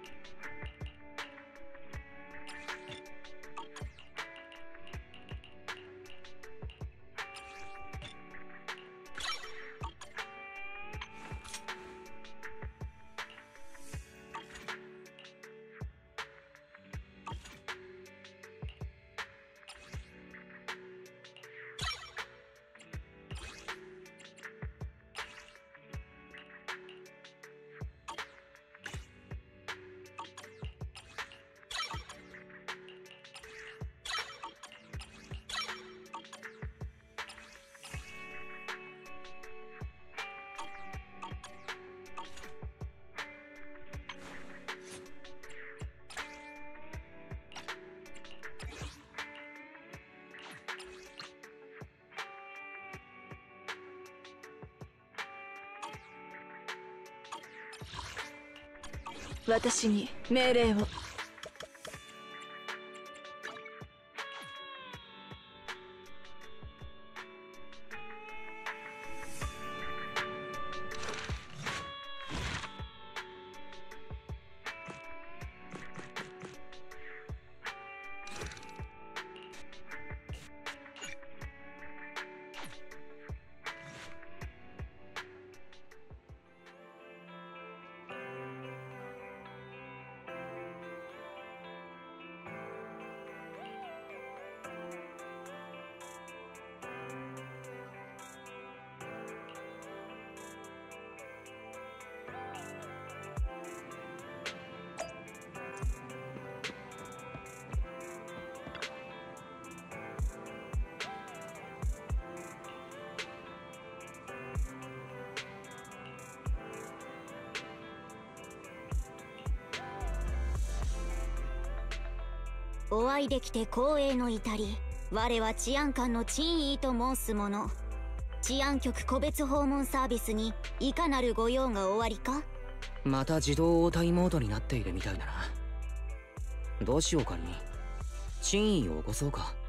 私に命令を。 お会いできて光栄の至り。我は治安官の陳意と申す者。治安局個別訪問サービスにいかなるご用がおありか？ また自動応対モードになっているみたいだな。どうしようかに。陳意を起こそうか。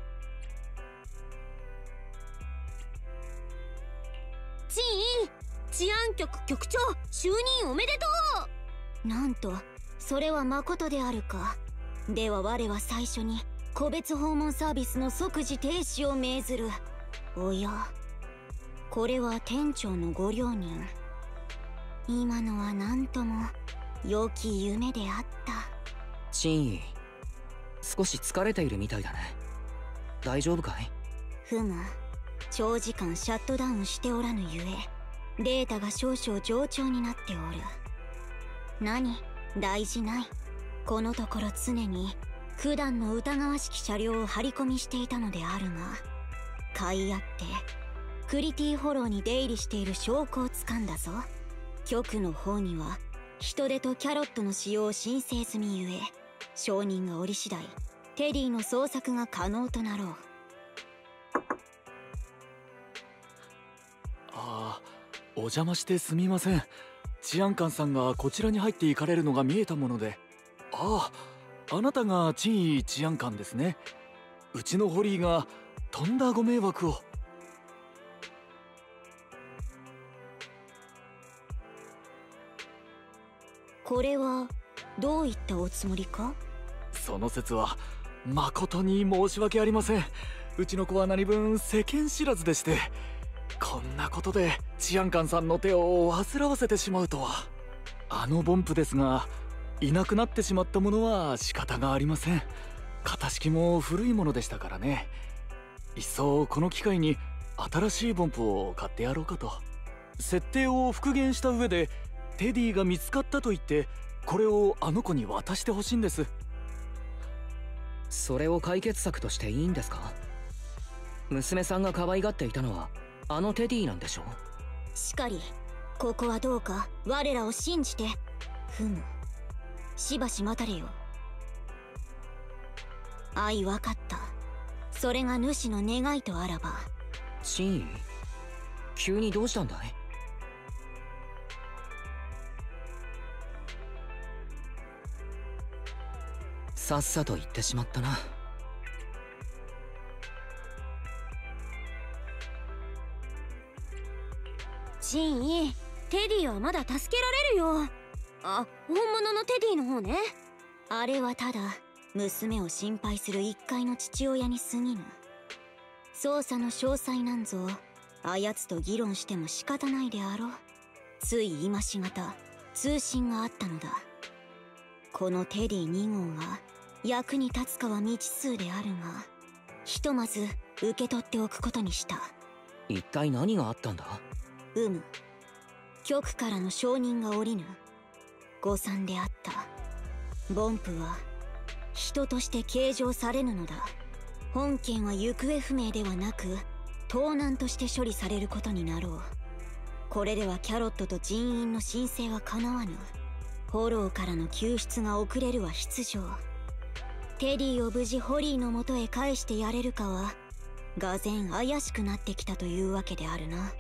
陳意、治安局局長就任おめでとう。なんと、それはまことであるか。では我は最初に個別訪問サービスの即時停止を命ずる。おや、これは店長のご両人。今のは何とも良き夢であった。 陳意、少し疲れているみたいだね。大丈夫かい？ ふむ、長時間シャットダウンしておらぬゆえデータが少々冗長になっておる。何、大事ない。このところ常に普段の疑わしき車両を張り込みしていたのであるが、買い合ってクリティフォローに出入りしている証拠をつかんだぞ。局の方には人手とキャロットの使用を申請済みゆえ、承認がおり次第テディの捜索が可能となろう。 ああ、お邪魔してすみません。治安官さんがこちらに入っていかれるのが見えたもので。ああ、あなたが陳意治安官ですね。うちのホリーがとんだご迷惑を。 これはどういったおつもりか？ その説は誠に申し訳ありません。うちの子は何分世間知らずでして、こんなことで治安官さんの手を煩わせてしまうとは。あのボンプですが、 いなくなってしまったものは仕方がありません。型式も古いものでしたからね。いっそこの機会に新しいボンプを買ってやろうかと。設定を復元した上でテディが見つかったと言ってこれをあの子に渡してほしいんです。 それを解決策としていいんですか？娘さんが可愛がっていたのはあのテディなんでしょ？ しかりここはどうか我らを信じて。ふむ、しばし待たれよ。愛わかった。それが主の願いとあらば。 陳意？急にどうしたんだい？さっさと言ってしまったな。 陳意、テディはまだ助けられるよ。あ、本物のテディの方ね。 あれはただ娘を心配する一介の父親に過ぎぬ。捜査の詳細なんぞあやつと議論しても仕方ないであろう。つい今しがた通信があったのだ。このテディに号が役に立つかは未知数であるが、ひとまず受け取っておくことにした。 一体何があったんだ？ うむ、局からの承認が下りぬ。誤算であった。ボンプは人として計上されぬのだ。本件は行方不明ではなく盗難として処理されることになろう。これではキャロットと人員の申請はかなわぬ。フォローからの救出が遅れるは必定。テディを無事ホリーの元へ返してやれるかはがぜん怪しくなってきたというわけであるな。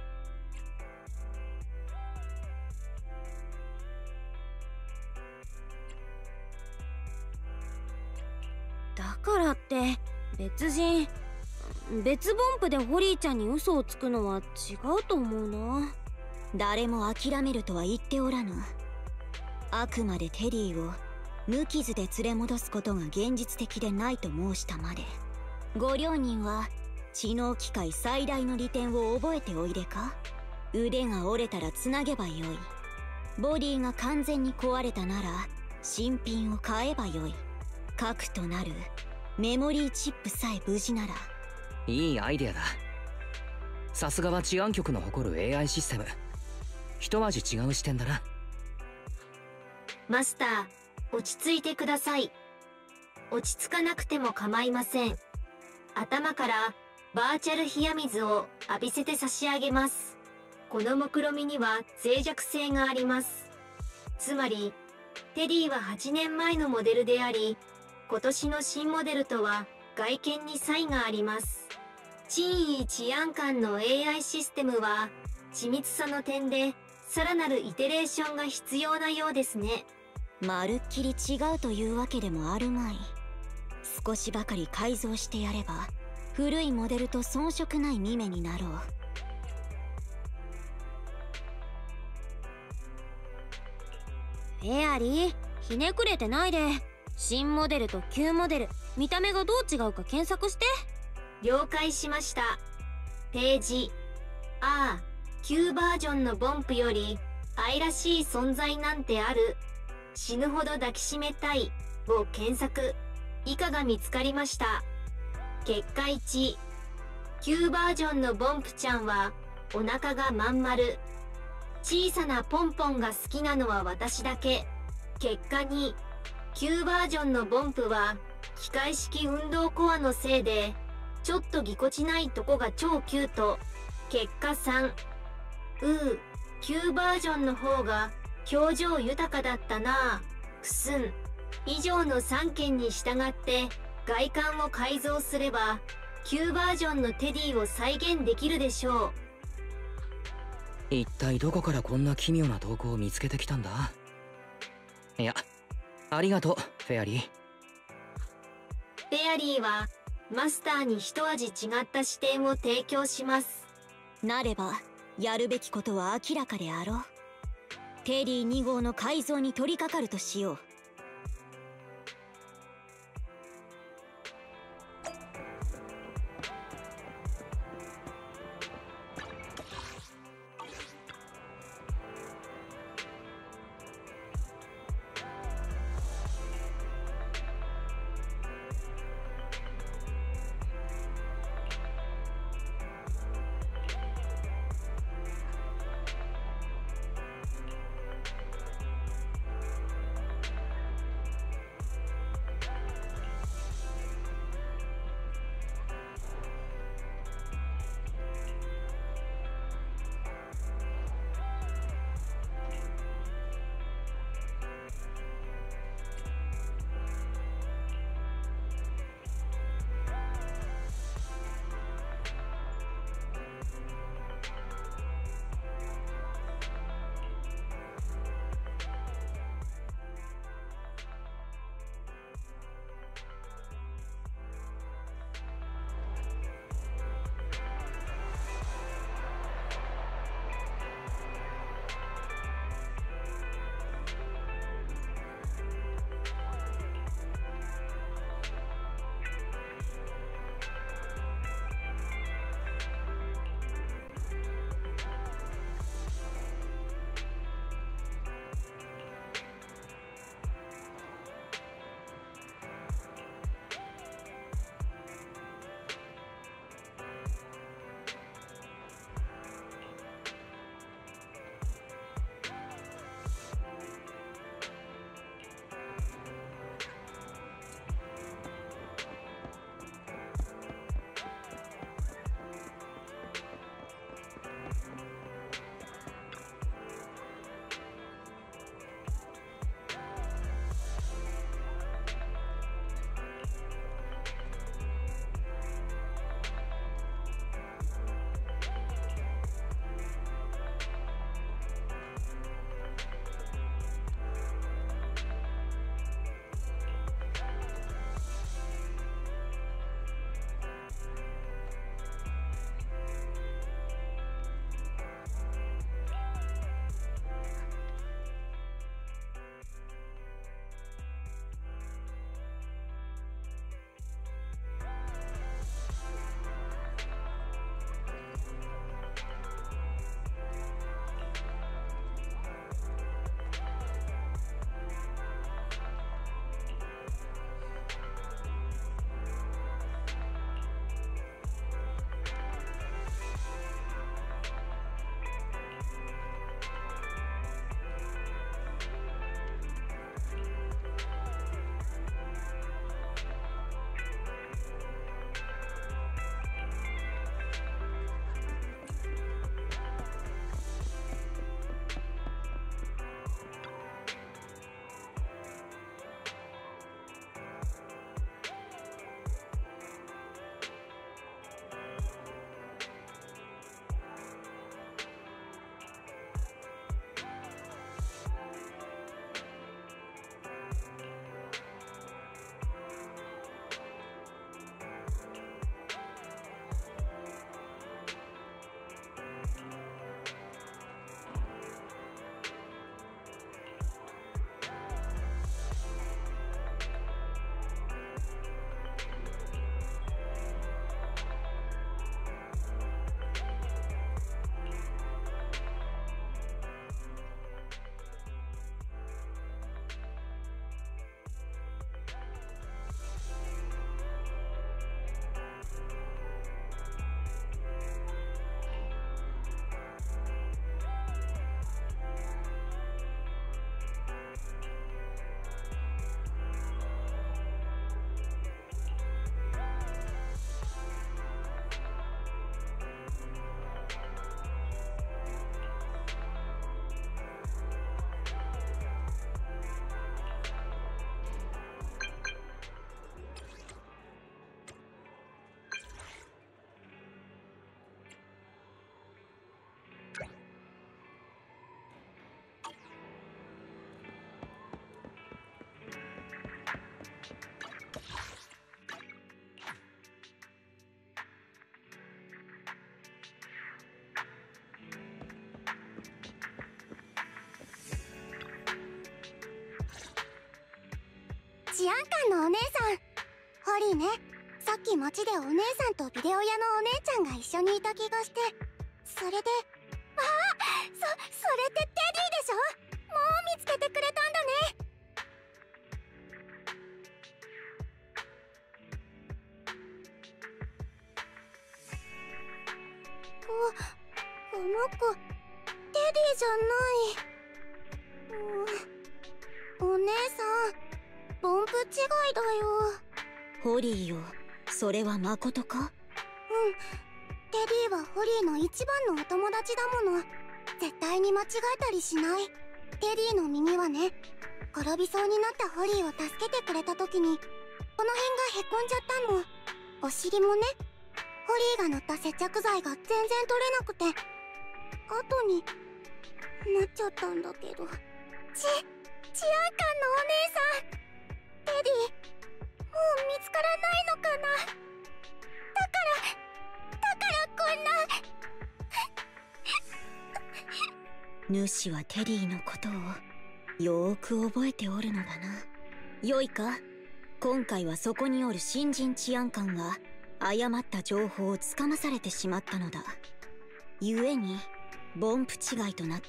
だからって別人別ボンプでホリーちゃんに嘘をつくのは違うと思うな。 誰も諦めるとは言っておらぬ。あくまでテディを無傷で連れ戻すことが現実的でないと申したまで。ご両人は知能機械最大の利点を覚えておいでか。腕が折れたらつなげばよい。ボディが完全に壊れたなら新品を買えばよい。核となるメモリーチップさえ無事なら。 いいアイデアだ。さすがは治安局の誇る エーアイ システム。一味違う視点だな。 マスター、落ち着いてください。落ち着かなくても構いません。頭からバーチャル冷や水を浴びせて差し上げます。この目論見みには脆弱性があります。つまりテディははちねんまえのモデルであり、今年の新モデルとは外見に差異があります。陳意治安官の エーアイ システムは緻密さの点でさらなるイテレーションが必要なようですね。 まるっきり違うというわけでもあるまい。少しばかり改造してやれば古いモデルと遜色ない見目になろう。 フェアリー、ひねくれてないで。新モデルと旧モデル、見た目がどう違うか検索して。 了解しました。ページ ああ旧バージョンのボンプより愛らしい存在なんてある。死ぬほど抱きしめたいを検索。以下が見つかりました。結果いち、旧バージョンのボンプちゃんはお腹がまん丸。小さなポンポンが好きなのは私だけ。結果に、旧バージョンのボンプは機械式運動コアのせいでちょっとぎこちないとこが超キュート。結果さん、うー、旧バージョンの方が表情豊かだったなぁ。くすん。以上のさん件に従って外観を改造すれば旧バージョンのテディを再現できるでしょう。 一体どこからこんな奇妙な投稿を見つけてきたんだ？いや、ありがとう、フェアリー。 フェアリーはマスターに一味違った視点を提供します。 なればやるべきことは明らかであろう。テディに号の改造に取り掛かるとしよう。 治安官のお姉さん、ホリーね。さっき街でお姉さんとビデオ屋のお姉ちゃんが一緒にいた気がして、それで、ああ、そ、それってテディでしょ。もう見つけてくれたんだね。こ、この子、テディじゃない。うん、お姉さん、ボンプ違いだよ。 ホリーよ、それはまことか？ うん、テディはホリーの一番のお友達だもの。絶対に間違えたりしない。テディの耳はね、転びそうになったホリーを助けてくれた時にこの辺がへこんじゃったの。お尻もね、ホリーが塗った接着剤が全然取れなくて後になっちゃったんだけど。ち、治安官のお姉さん、テディもう見つからないのかな。だからだからこんな主はテディのことをよーく覚えておるのだな。よいか、今回はそこにおる新人治安官が誤った情報をつかまされてしまったのだ。故に凡夫違いとなった。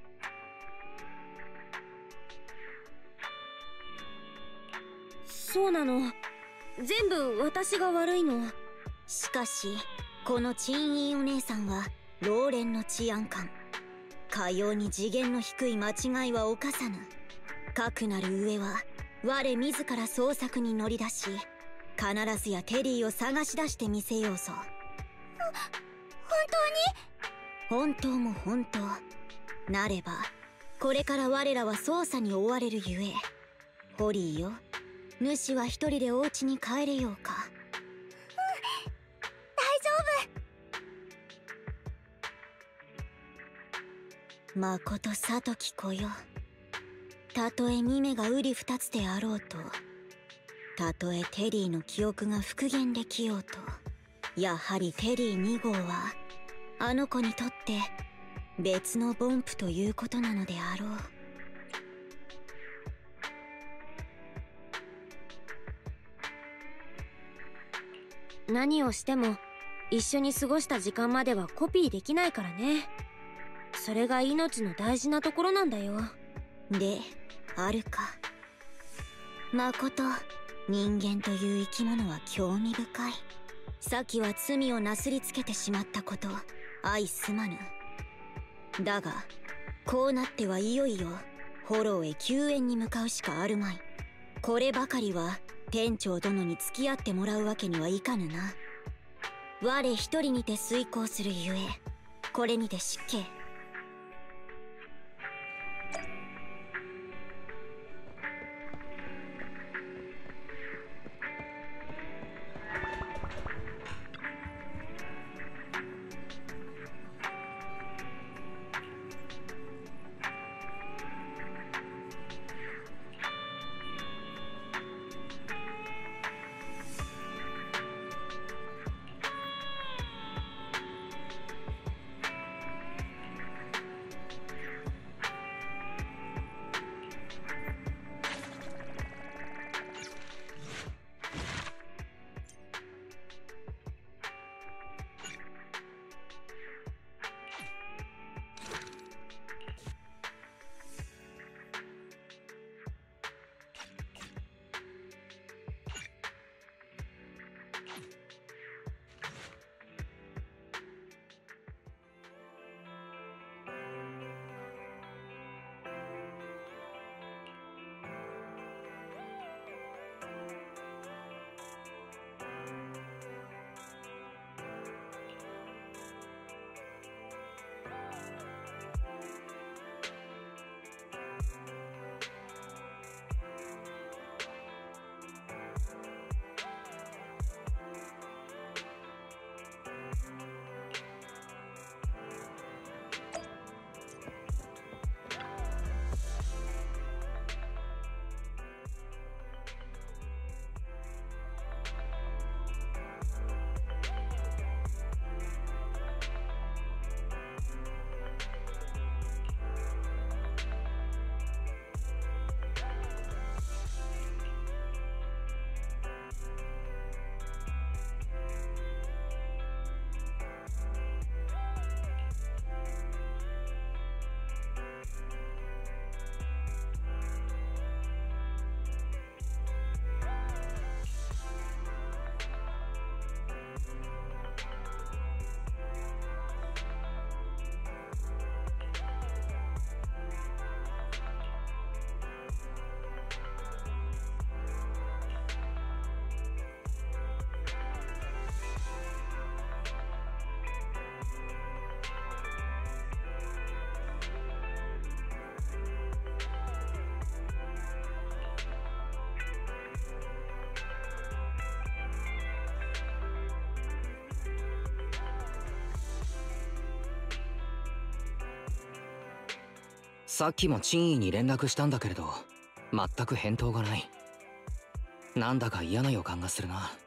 そうなの。全部私が悪いの。 しかしこのチンイーお姉さんは老練の治安官。かように次元の低い間違いは犯さぬ。かくなる上は我自ら捜索に乗り出し、必ずやテディを探し出してみせようぞ。 本当に？ 本当も本当なれば、これから我らは捜査に追われるゆえ。ホリーよ、主は一人でお家に帰れようか。 うん、大丈夫。 まこと聡き子よ。たとえミメが瓜二つであろうと、たとえテディの記憶が復元できようと、やはりテディに号はあの子にとって別の凡夫ということなのであろう。 何をしても一緒に過ごした時間まではコピーできないからね。それが命の大事なところなんだよ。 であるか。まこと人間という生き物は興味深い。先は罪をなすりつけてしまったこと相すまぬ。だがこうなってはいよいよフォローへ救援に向かうしかあるまい。こればかりは店長殿に付き合ってもらうわけにはいかぬな。我一人にて遂行するゆえ、これにて失敬。 さっきも陳意に連絡したんだけれど全く返答がない。なんだか嫌な予感がするな。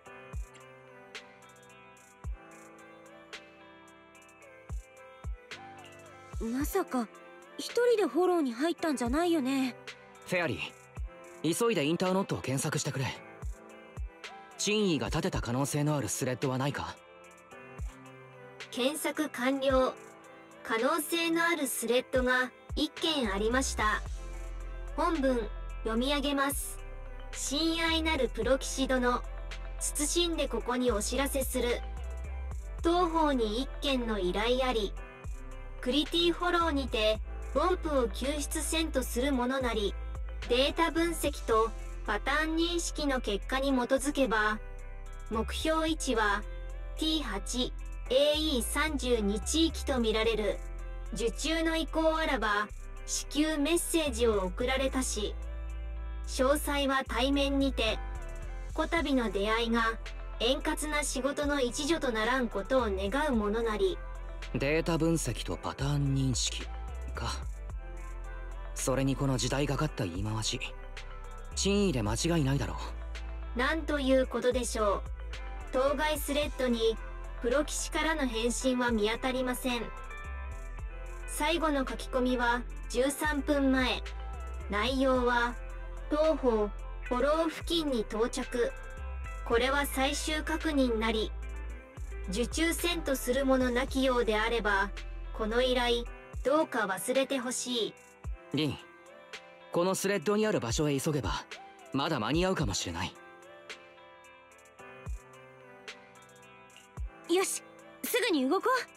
まさか一人でフォローに入ったんじゃないよね。 フェアリー、急いでインターノットを検索してくれ。陳意が立てた可能性のあるスレッドはないか？ 検索完了。可能性のあるスレッドがいっけんありました。本文読み上げます。親愛なるプロキシ殿、謹んでここにお知らせする。当方にいっけんの依頼あり、クリティフォローにてボンプを救出せんとするものなり、データ分析とパターン認識の結果に基づけば、目標位置は ティーはちエーイーさんじゅうに 地域とみられる。受注の意向あらば至急メッセージを送られたし、詳細は対面にて、こたびの出会いが円滑な仕事の一助とならんことを願うものなり。 データ分析とパターン認識か。それにこの時代がかった言い回し、陳意で間違いないだろう。なんということでしょう。当該スレッドにプロ棋士からの返信は見当たりません。最後の書き込みはじゅうさんぷんまえ。内容は当方フォロー付近に到着。これは最終確認なり、受注せんとするものなきようであればこの依頼どうか忘れてほしい。 リン、このスレッドにある場所へ急げばまだ間に合うかもしれない。 よし、すぐに動こう。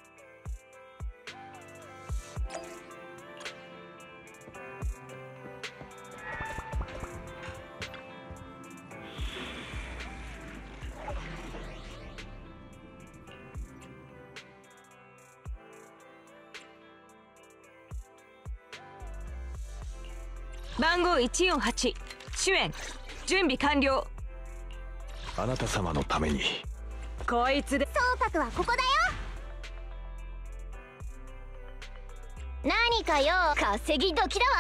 番号いちよんはち、主演準備完了。 あなた様のために。 こいつで総括はここだよ。何かよ、稼ぎ時だわ。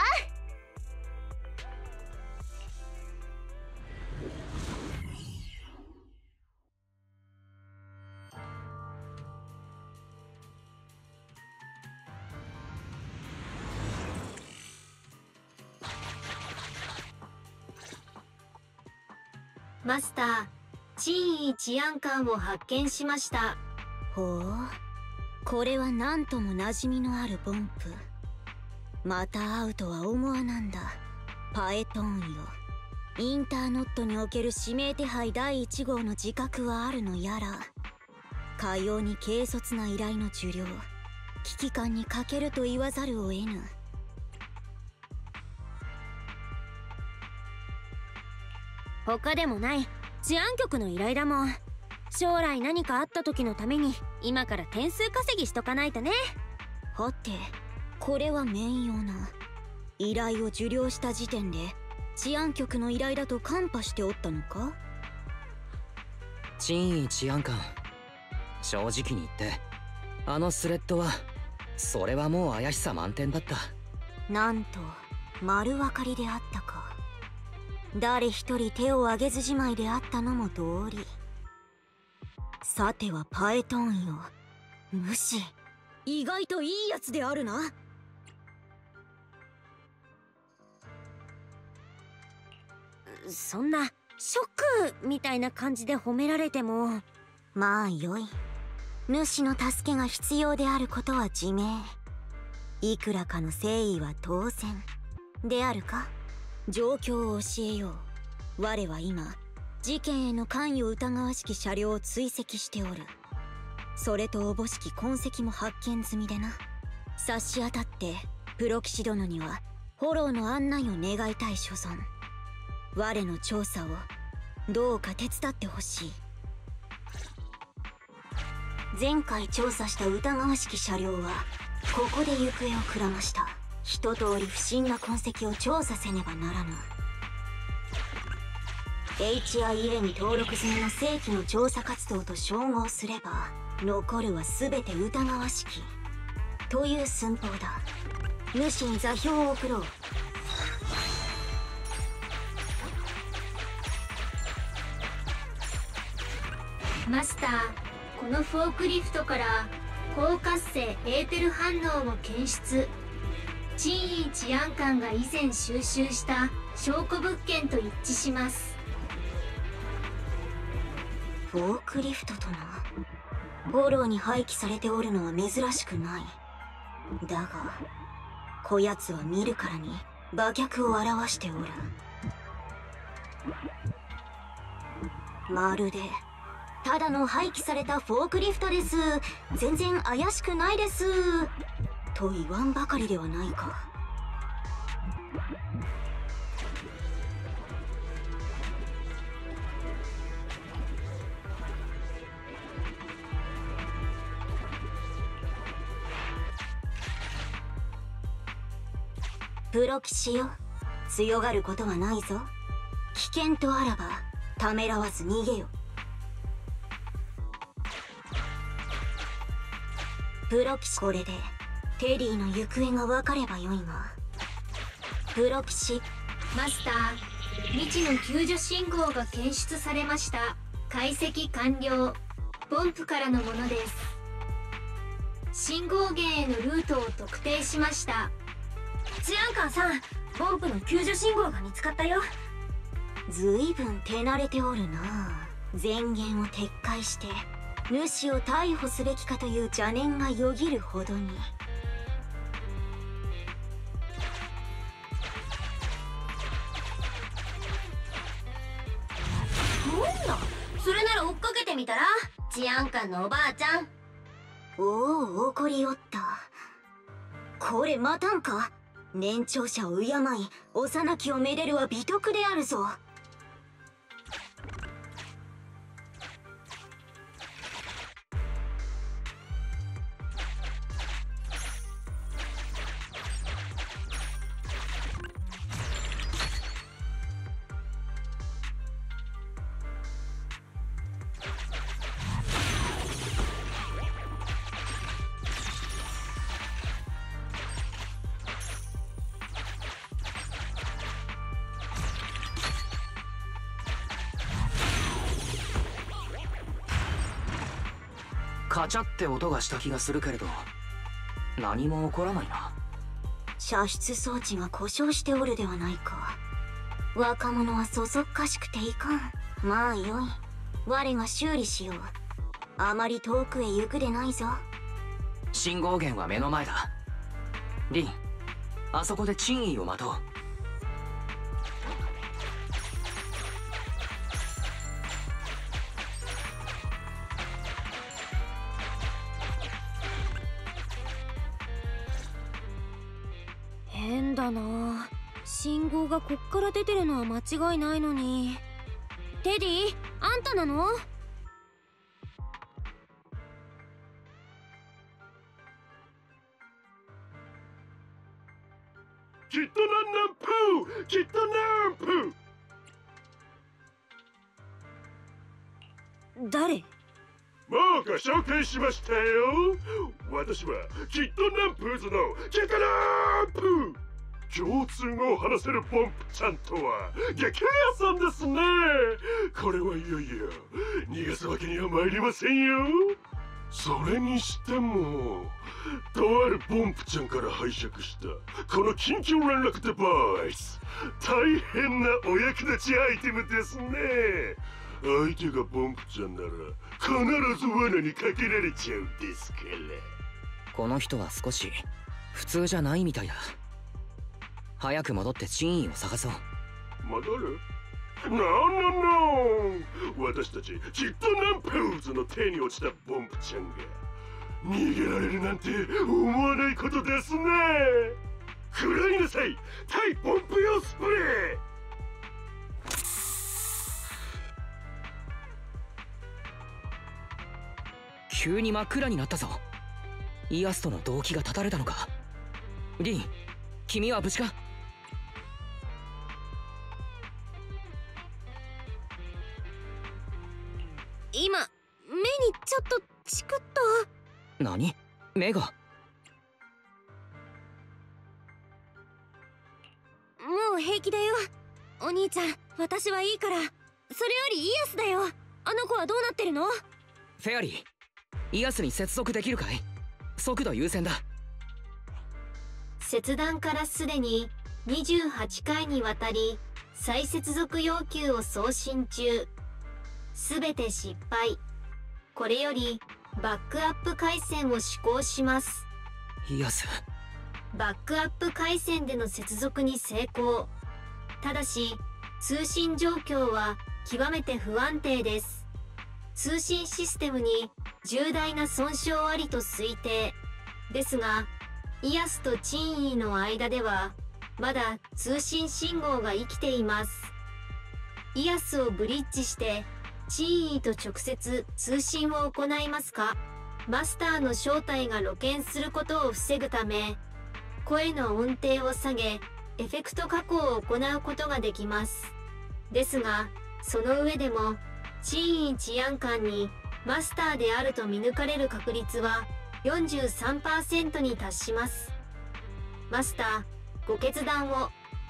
マスター、陳意治安官を発見しました。 ほう、これは何とも馴染みのあるボンプ。また会うとは思わなんだ。パエトーンよ、インターノットにおける指名手配だいいち号の自覚はあるのやら、かように軽率な依頼の受領、危機感に欠けると言わざるを得ぬ。 他でもない治安局の依頼だもん。将来何かあった時のために今から点数稼ぎしとかないとね。 はて、これは面用な。依頼を受領した時点で治安局の依頼だとカンパしておったのか？ 陳意治安官、正直に言ってあのスレッドはそれはもう怪しさ満点だった。 なんと丸分かりであったか。誰一人手を挙げずじまいであったのも道理。さてはパエトーンよ、無視。意外といいやつであるな。 そんなショックみたいな感じで褒められても。 まあよい。主の助けが必要であることは自明。いくらかの誠意は当然であるか。状況を教えよう。我は今事件への関与疑わしき車両を追跡しておる。それとおぼしき痕跡も発見済みでな。差し当たってプロキシ殿にはフォローの案内を願いたい所存。我の調査をどうか手伝ってほしい。前回調査した疑わしき車両はここで行方をくらました。一通り不審な痕跡を調査せねばならぬ。 エイチアイエー に登録済みの正規の調査活動と照合すれば残るは全て疑わしきという寸法だ。 主に座標を送ろう。 マスター、このフォークリフトから高活性エーテル反応を検出。陳意治安官が以前収集した証拠物件と一致します。 フォークリフトとな。フォローに廃棄されておるのは珍しくない。だがこやつは見るからに馬脚を表しておる。まるでただの廃棄されたフォークリフトです、全然怪しくないですと言わんばかりではないか。プロ騎士よ、強がることはないぞ。危険とあらばためらわず逃げよ。プロ騎士、これでテリーの行方が分かればよいが。プロ騎士、 マスター、未知の救助信号が検出されました。解析完了。ボンプからのものです。信号源へのルートを特定しました。 治安官さん、ボンプの救助信号が見つかったよ。 ずいぶん手慣れておるな。前言を撤回して主を逮捕すべきかという邪念がよぎるほどに。 なんだ、それなら追っかけてみたら、治安官のおばあちゃん。 おお、怒りおった。これ待たんか。年長者を敬い幼きをめでるは美徳であるぞ。 カチャって音がした気がするけれど何も起こらないな。 射出装置が故障しておるではないか。若者はそそっかしくていかん。まあよい、我が修理しよう。あまり遠くへ行くでないぞ。 信号源は目の前だ。リン、あそこで陳意を待とう。 変だな、信号がこっから出てるのは間違いないのに。テディ、あんたなの？ きっとなんなんぷー、きっとなんぷー。誰？ もうご紹介しましたよ。私はきっとナンプーズのキットナンプー。共通語を話せるポンプちゃんとは激レアさんですね。これはいよいよ逃がすわけには参りませんよ。それにしてもとあるポンプちゃんから拝借したこの緊急連絡デバイス、大変なお役立ちアイテムですね。相手がポンプちゃんなら必ず罠にかけられちゃうんですから。 この人は少し普通じゃないみたいだ。早く戻って陳意を探そう。 戻る？ノーノーノー、私たちきっとナンプーズの手に落ちたポンプちゃんが逃げられるなんて思わないことですね。食らいなさい、対ポンプ用スプレー。 急に真っ暗になったぞ。イアスとの動機が断たれたのか。リン、君は無事か？ 今目にちょっとチクッと。 何？目が？ 平気だよ。お兄ちゃん、私はいいから。それよりイアスだよ。あの子はどうなってるの？ フェアリー、イアスに接続できるかい？速度優先だ。 切断からすでににじゅうはちかいにわたり再接続要求を送信中。すべて失敗。これよりバックアップ回線を試行します。 イアス。 バックアップ回線での接続に成功。ただし通信状況は極めて不安定です。通信システムに重大な損傷ありと推定ですが、イアスとチンイーの間ではまだ通信信号が生きています。イアスをブリッジしてチンイーと直接通信を行いますか？マスターの正体が露見することを防ぐため、声の音程を下げエフェクト加工を行うことができます。ですがその上でもチンイー治安官にマスターであると見抜かれる確率は よんじゅうさんパーセント に達します。マスター、ご決断を。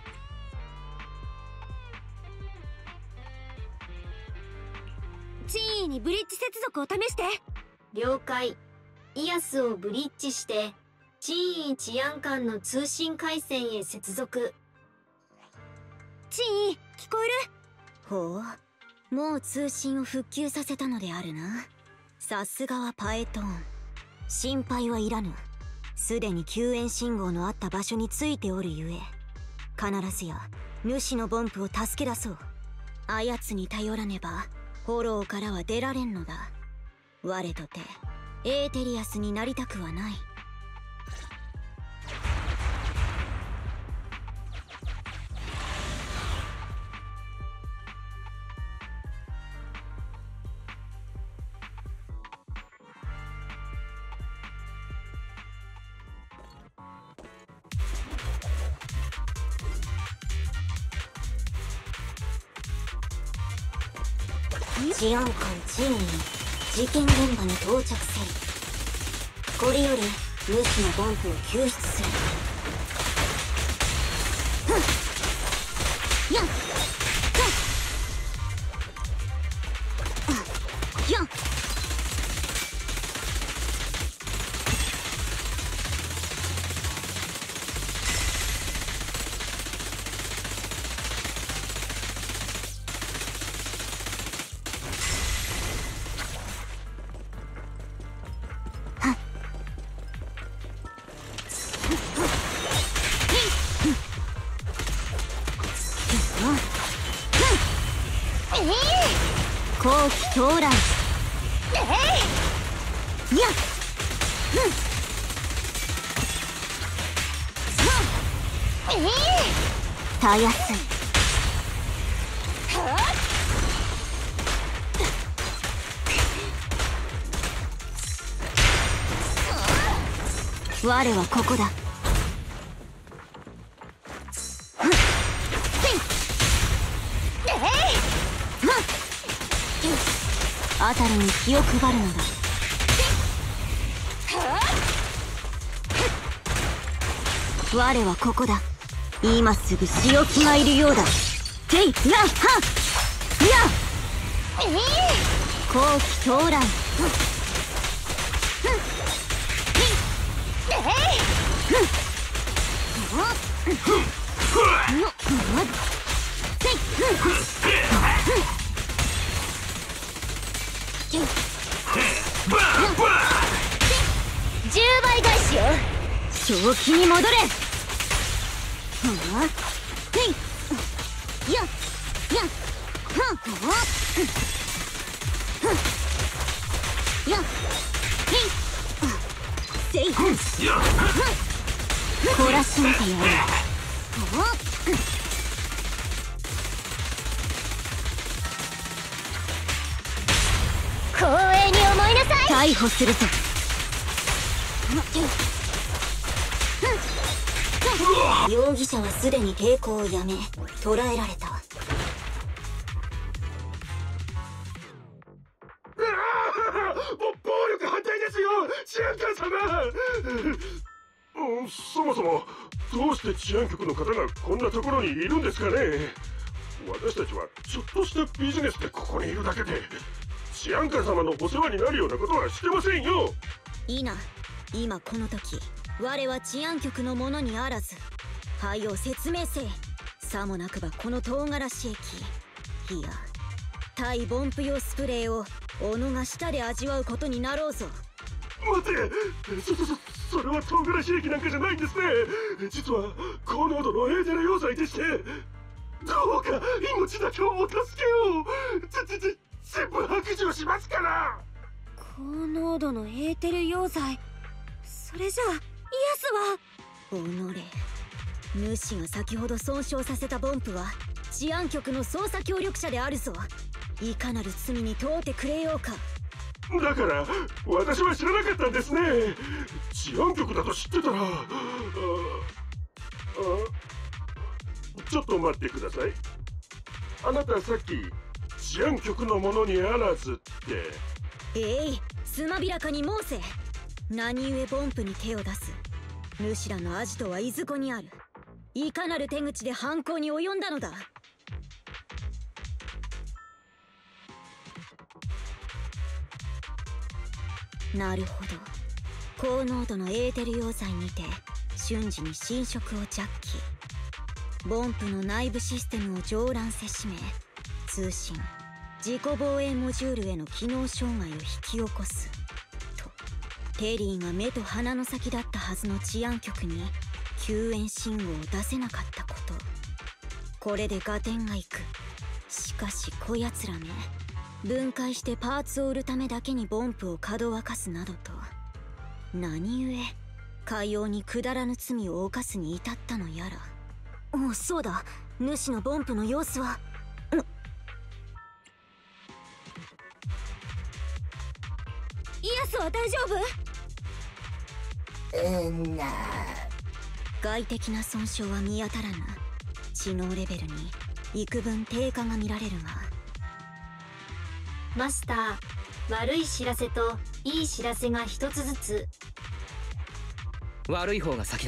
チンイーにブリッジ接続を試して。 了解。イアスをブリッジしてチンイー治安官の通信回線へ接続。 チンイー、聞こえる？ ほう、もう通信を復旧させたのであるな。さすがはパエトーン。心配はいらぬ。すでに救援信号のあった場所についておるゆえ、必ずや主のボンプを助け出そう。あやつに頼らねばフォローからは出られんのだ。我とてエーテリアスになりたくはない。治安官チンイー、事件現場に到着せい。これより主のボンプを救出する。ふん、やん、ふん、やん。後期到来。えい、やっ、うん、えい、たやすい。我はここだ。あたりに気を配るのだ。我はここだ。今すぐ仕置きがいるようだ。ていやはっや後期到来。じゅうばい返しよ。正気に戻れ。はあ、へい、や、や、はあ、や、へい、せい、懲らしめてやる。光栄に思いなさい。逮捕するぞ。容疑者はすでに抵抗をやめ捕らえられた。 暴力反対ですよ、チアンカン様。 うん、そもそもどうして治安局の方がこんなところにいるんですかね。私たちはちょっとしたビジネスでここにいるだけで治安官様のお世話になるようなことはしてませんよ。 いいな、今この時我は治安局の者にあらず。はよ説明せえ。さもなくばこの唐辛子液、いや対ボンプ用スプレーを己が舌で味わうことになろうぞ。 待て、そ、そ、そ、それは唐辛子液なんかじゃないんですね。実は高濃度のエーテル溶剤でして、どうか命だけをお助けを。ぜ、ぜ、ぜ、全部白状しますから。 高濃度のエーテル溶剤、それじゃあイエスは。 おのれ、主が先ほど損傷させたボンプは治安局の捜査協力者であるぞ。いかなる罪に問うてくれようか。 だから私は知らなかったんですね。治安局だと知ってたら。ああ、ちょっと待ってください。あなたさっき治安局の者にあらずって。 えい、つまびらかに申せ。何故ボンプに手を出す。主らのアジトはいずこにある。いかなる手口で犯行に及んだのだ。なるほど、高濃度のエーテル溶剤にて瞬時に侵食をジャッキ、ボンプの内部システムを上乱せしめ、通信自己防衛モジュールへの機能障害を引き起こすと。テリーが目と鼻の先だったはずの治安局に救援信号を出せなかったこと、これで合点がいく。しかしこやつらめ、分解してパーツを売るためだけにボンプをかどわかすなどと、何故かようにくだらぬ罪を犯すに至ったのやら。おう、そうだ、主のボンプの様子は。 イエスは大丈夫？ うんな。外的な損傷は見当たらぬ。知能レベルに幾分低下が見られるが。 マスター、悪い知らせといい知らせが一つずつ。 悪い方が先だ。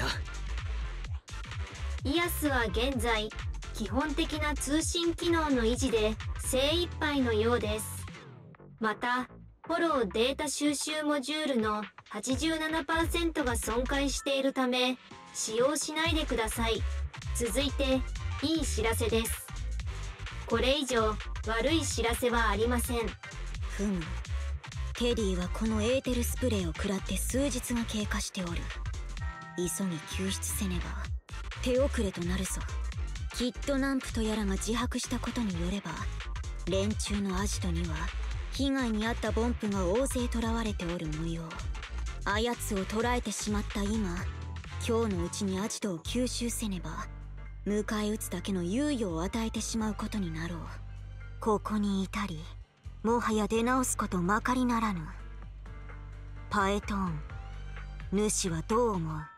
イアスは現在基本的な通信機能の維持で精一杯のようです。またフォローデータ収集モジュールの はちじゅうななパーセント が損壊しているため使用しないでください。続いていい知らせです。これ以上悪い知らせはありません。 ふむ、テディはこのエーテルスプレーを食らって数日が経過しておる。急ぎ救出せねば手遅れとなるぞ。きっとナンプとやらが自白したことによれば、連中のアジトには被害に遭ったボンプが大勢囚われておる模様。あやつを捕らえてしまった今、今日のうちにアジトを吸収せねば迎え撃つだけの猶予を与えてしまうことになろう。ここにいたりもはや出直すことまかりならぬ。パエトーン、主はどう思う？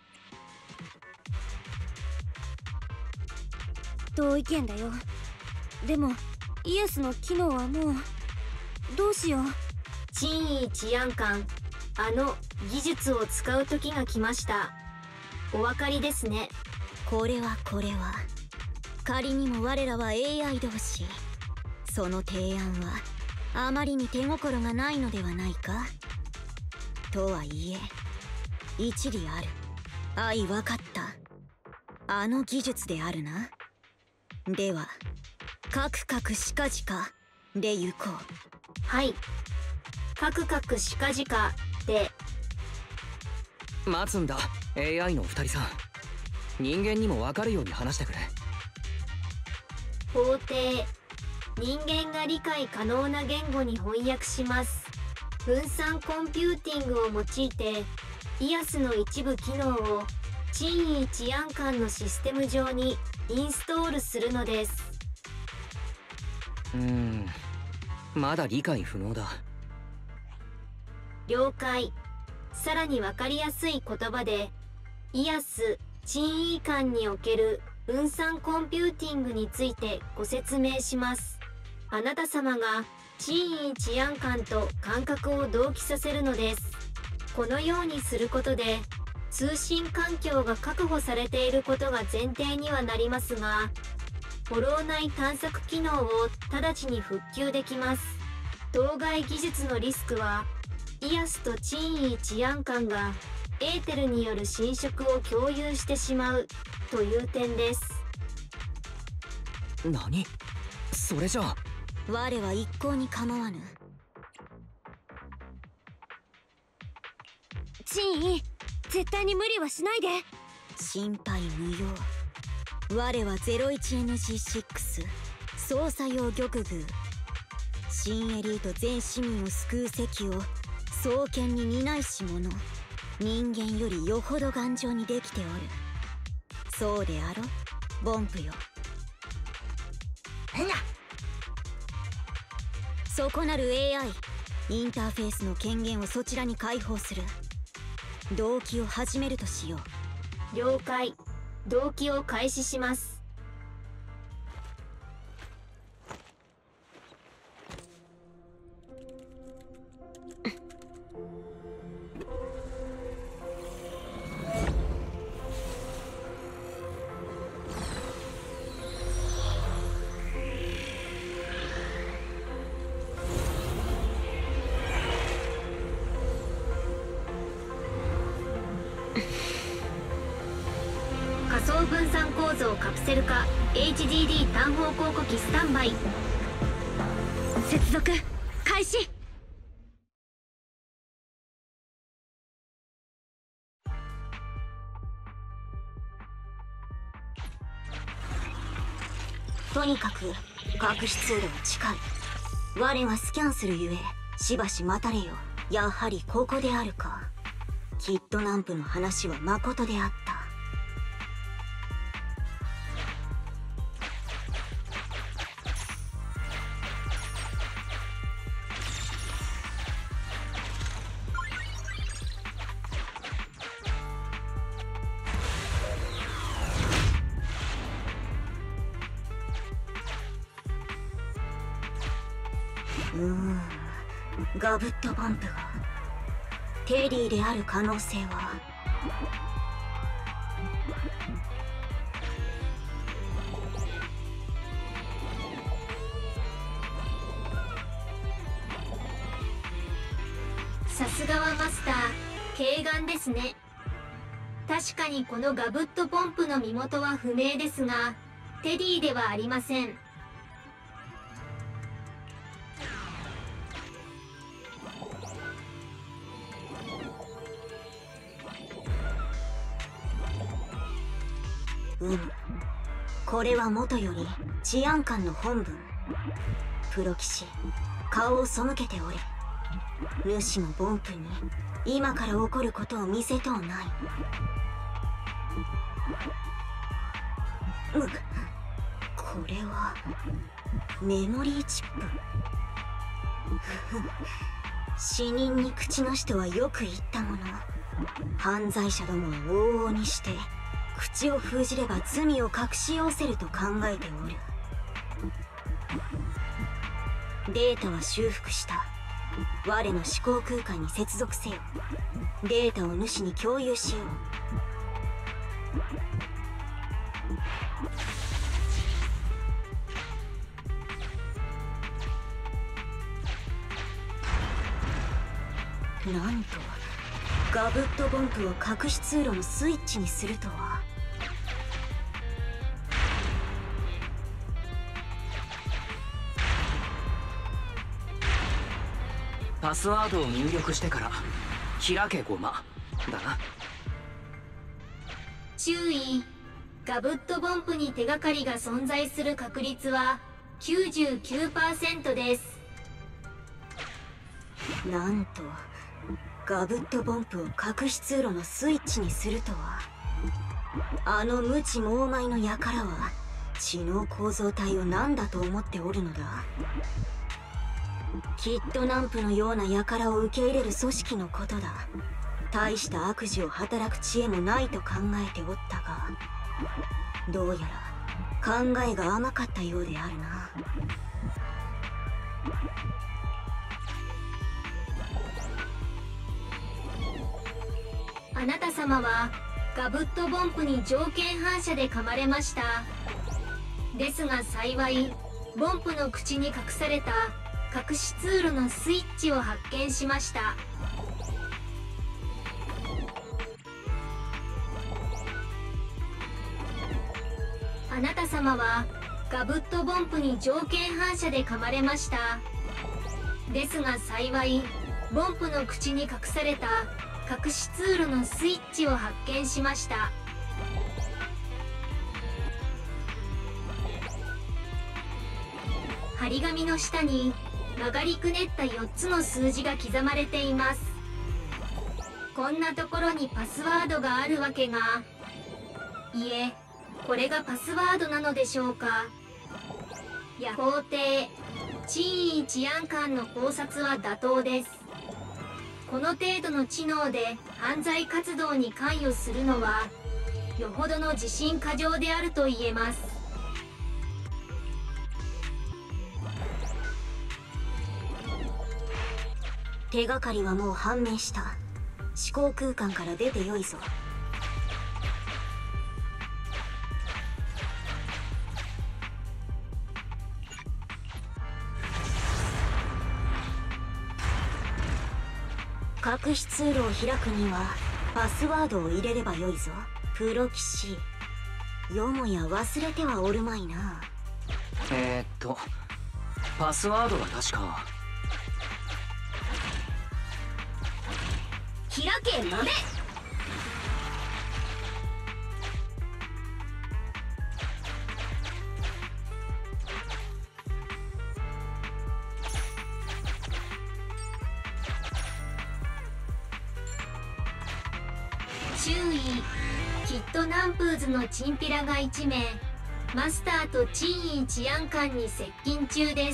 同意見だよ。でもイエスの機能はもうどうしよう。 陳意治安官、あの技術を使う時が来ました。お分かりですね。 これはこれは、仮にも我らは エーアイ 同士。その提案はあまりに手心がないのではないか。とはいえ一理ある。相分かった。あの技術であるな。ではカクカクしかじかで行こう。 はい、カクカクしかじかで。 待つんだ エーアイ のお二人さん。人間にも分かるように話してくれ。 法廷、人間が理解可能な言語に翻訳します。分散コンピューティングを用いてイアスの一部機能を陳意治安官のシステム上にインストールするのです。 うーん、まだ理解不能だ。 了解。さらに分かりやすい言葉でイアス陳意官における分散コンピューティングについてご説明します。あなた様が陳意治安官と感覚を同期させるのです。このようにすることで通信環境が確保されていることが前提にはなりますが、フォロー内探索機能を直ちに復旧できます。当該技術のリスクは、イアスとチンイ治安官がエーテルによる侵食を共有してしまうという点です。 何？それじゃあ我は一向に構わぬ。 チンイ、絶対に無理はしないで。 心配無用。我は ゼロイチエヌジーシックス 捜査用玉宮、新エリート全市民を救う責を双剣に担いし者、人間よりよほど頑丈にできておる。そうであろ、ボンプよ。そこなる エーアイ、 インターフェースの権限をそちらに解放する。同期を始めるとしよう。了解。同期を開始します。仮想分散構造カプセル化 エイチディーディー 単方広告機スタンバイ。 接続開始。 とにかく隠し通路は近い。我がスキャンするゆえしばし待たれよ。やはりここであるか。キッドナンプの話はまことであった。うーん、ガブットボンプがテリーである可能性は。 さすがはマスター、軽眼ですね。確かにこのガブットポンプの身元は不明ですが、テディではありません。 うむ、これはもとより治安官の本文。プロ騎士、顔を背けておれ。主のボンプに今から起こることを見せとうない。うこれはメモリーチップ。死人に口なしとはよく言ったもの。犯罪者どもは往々にして口を封じれば罪を隠し寄せると考えておる。データは修復した。我の思考空間に接続せよ。データを主に共有しよう。なんとガブットボンプを隠し通路のスイッチにするとは。 パスワードを入力してから開けゴマだな。 注意、ガブットボンプに手がかりが存在する確率は きゅうじゅうきゅうパーセント です。 なんとガブットボンプを隠し通路のスイッチにするとは。あの無知猛昧の輩は知能構造体を何だと思っておるのだ。きっとナンプのような輩を受け入れる組織のことだ。大した悪事を働く知恵もないと考えておったが、どうやら考えが甘かったようであるな。 あなた様はガブットボンプに条件反射で噛まれました。ですが幸いボンプの口に隠された隠し通路のスイッチを発見しました。あなた様はガブットボンプに条件反射で噛まれました。ですが幸いボンプの口に隠された隠し通路のスイッチを発見しました。張り紙の下に曲がりくねったよっつの数字が刻まれています。こんなところにパスワードがあるわけが。いえ、これがパスワードなのでしょうか。や法廷陳意治安官の考察は妥当です。この程度の知能で犯罪活動に関与するのはよほどの自信過剰であると言えます。 手がかりはもう判明した。思考空間から出てよいぞ。隠し通路を開くにはパスワードを入れればよいぞ。プロ騎士よもや忘れてはおるまいな。 えー、っとパスワードは確か開け豆。注意、きっとナンプーズのチンピラがいち名マスターと陳意治安官に接近中です。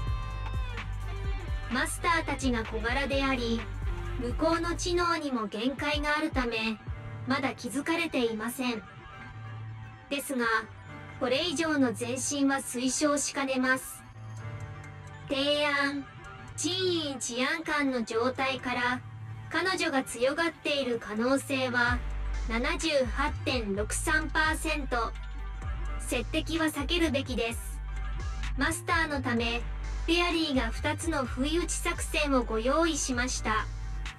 マスターたちが小柄であり向こうの知能にも限界があるためまだ気づかれていません。ですがこれ以上の前進は推奨しかねます。提案、陳意治安官の状態から彼女が強がっている可能性は ななじゅうはちてんろくさんパーセント。 接敵は避けるべきです。マスターのためフェアリーがふたつの不意打ち作戦をご用意しました。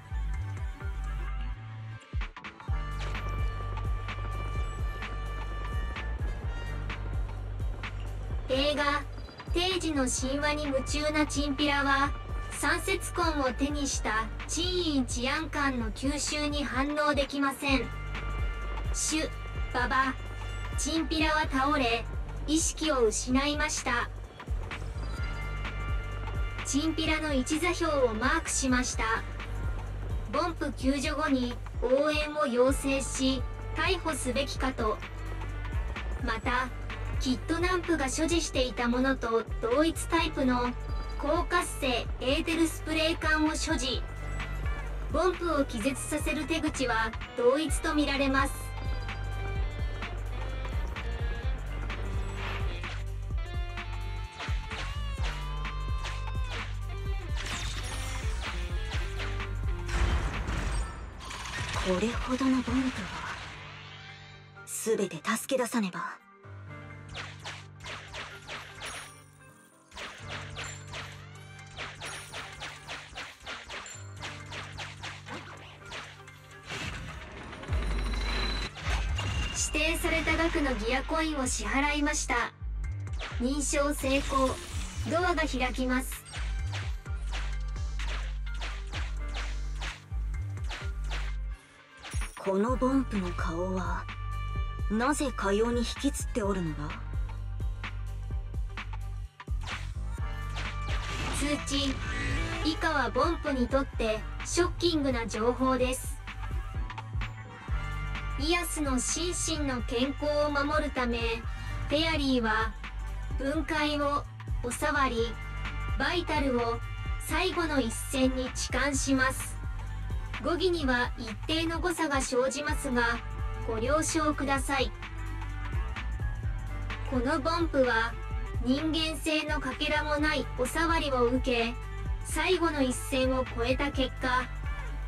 映画「定時の神話」に夢中なチンピラは三節棍を手にした陳意治安官の吸収に反応できません。シュ、ババ、チンピラは倒れ意識を失いました。チンピラの一座標をマークしました。ボンプ救助後に応援を要請し逮捕すべきかと。またキットナンプが所持していたものと同一タイプの高活性エーテルスプレー缶を所持。ボンプを気絶させる手口は同一とみられます。 これほどのボンプは全て助け出さねば。 指定された額のギアコインを支払いました。認証成功。ドアが開きます。 このボンプの顔はなぜかように引きつっておるのだ。 通知。以下はボンプにとってショッキングな情報です。イアスの心身の健康を守るためフェアリーは分解をおさわりバイタルを最後の一戦に置換します。語義には一定の誤差が生じますがご了承ください。このボンプは人間性のかけらもないおさわりを受け最後の一線を越えた結果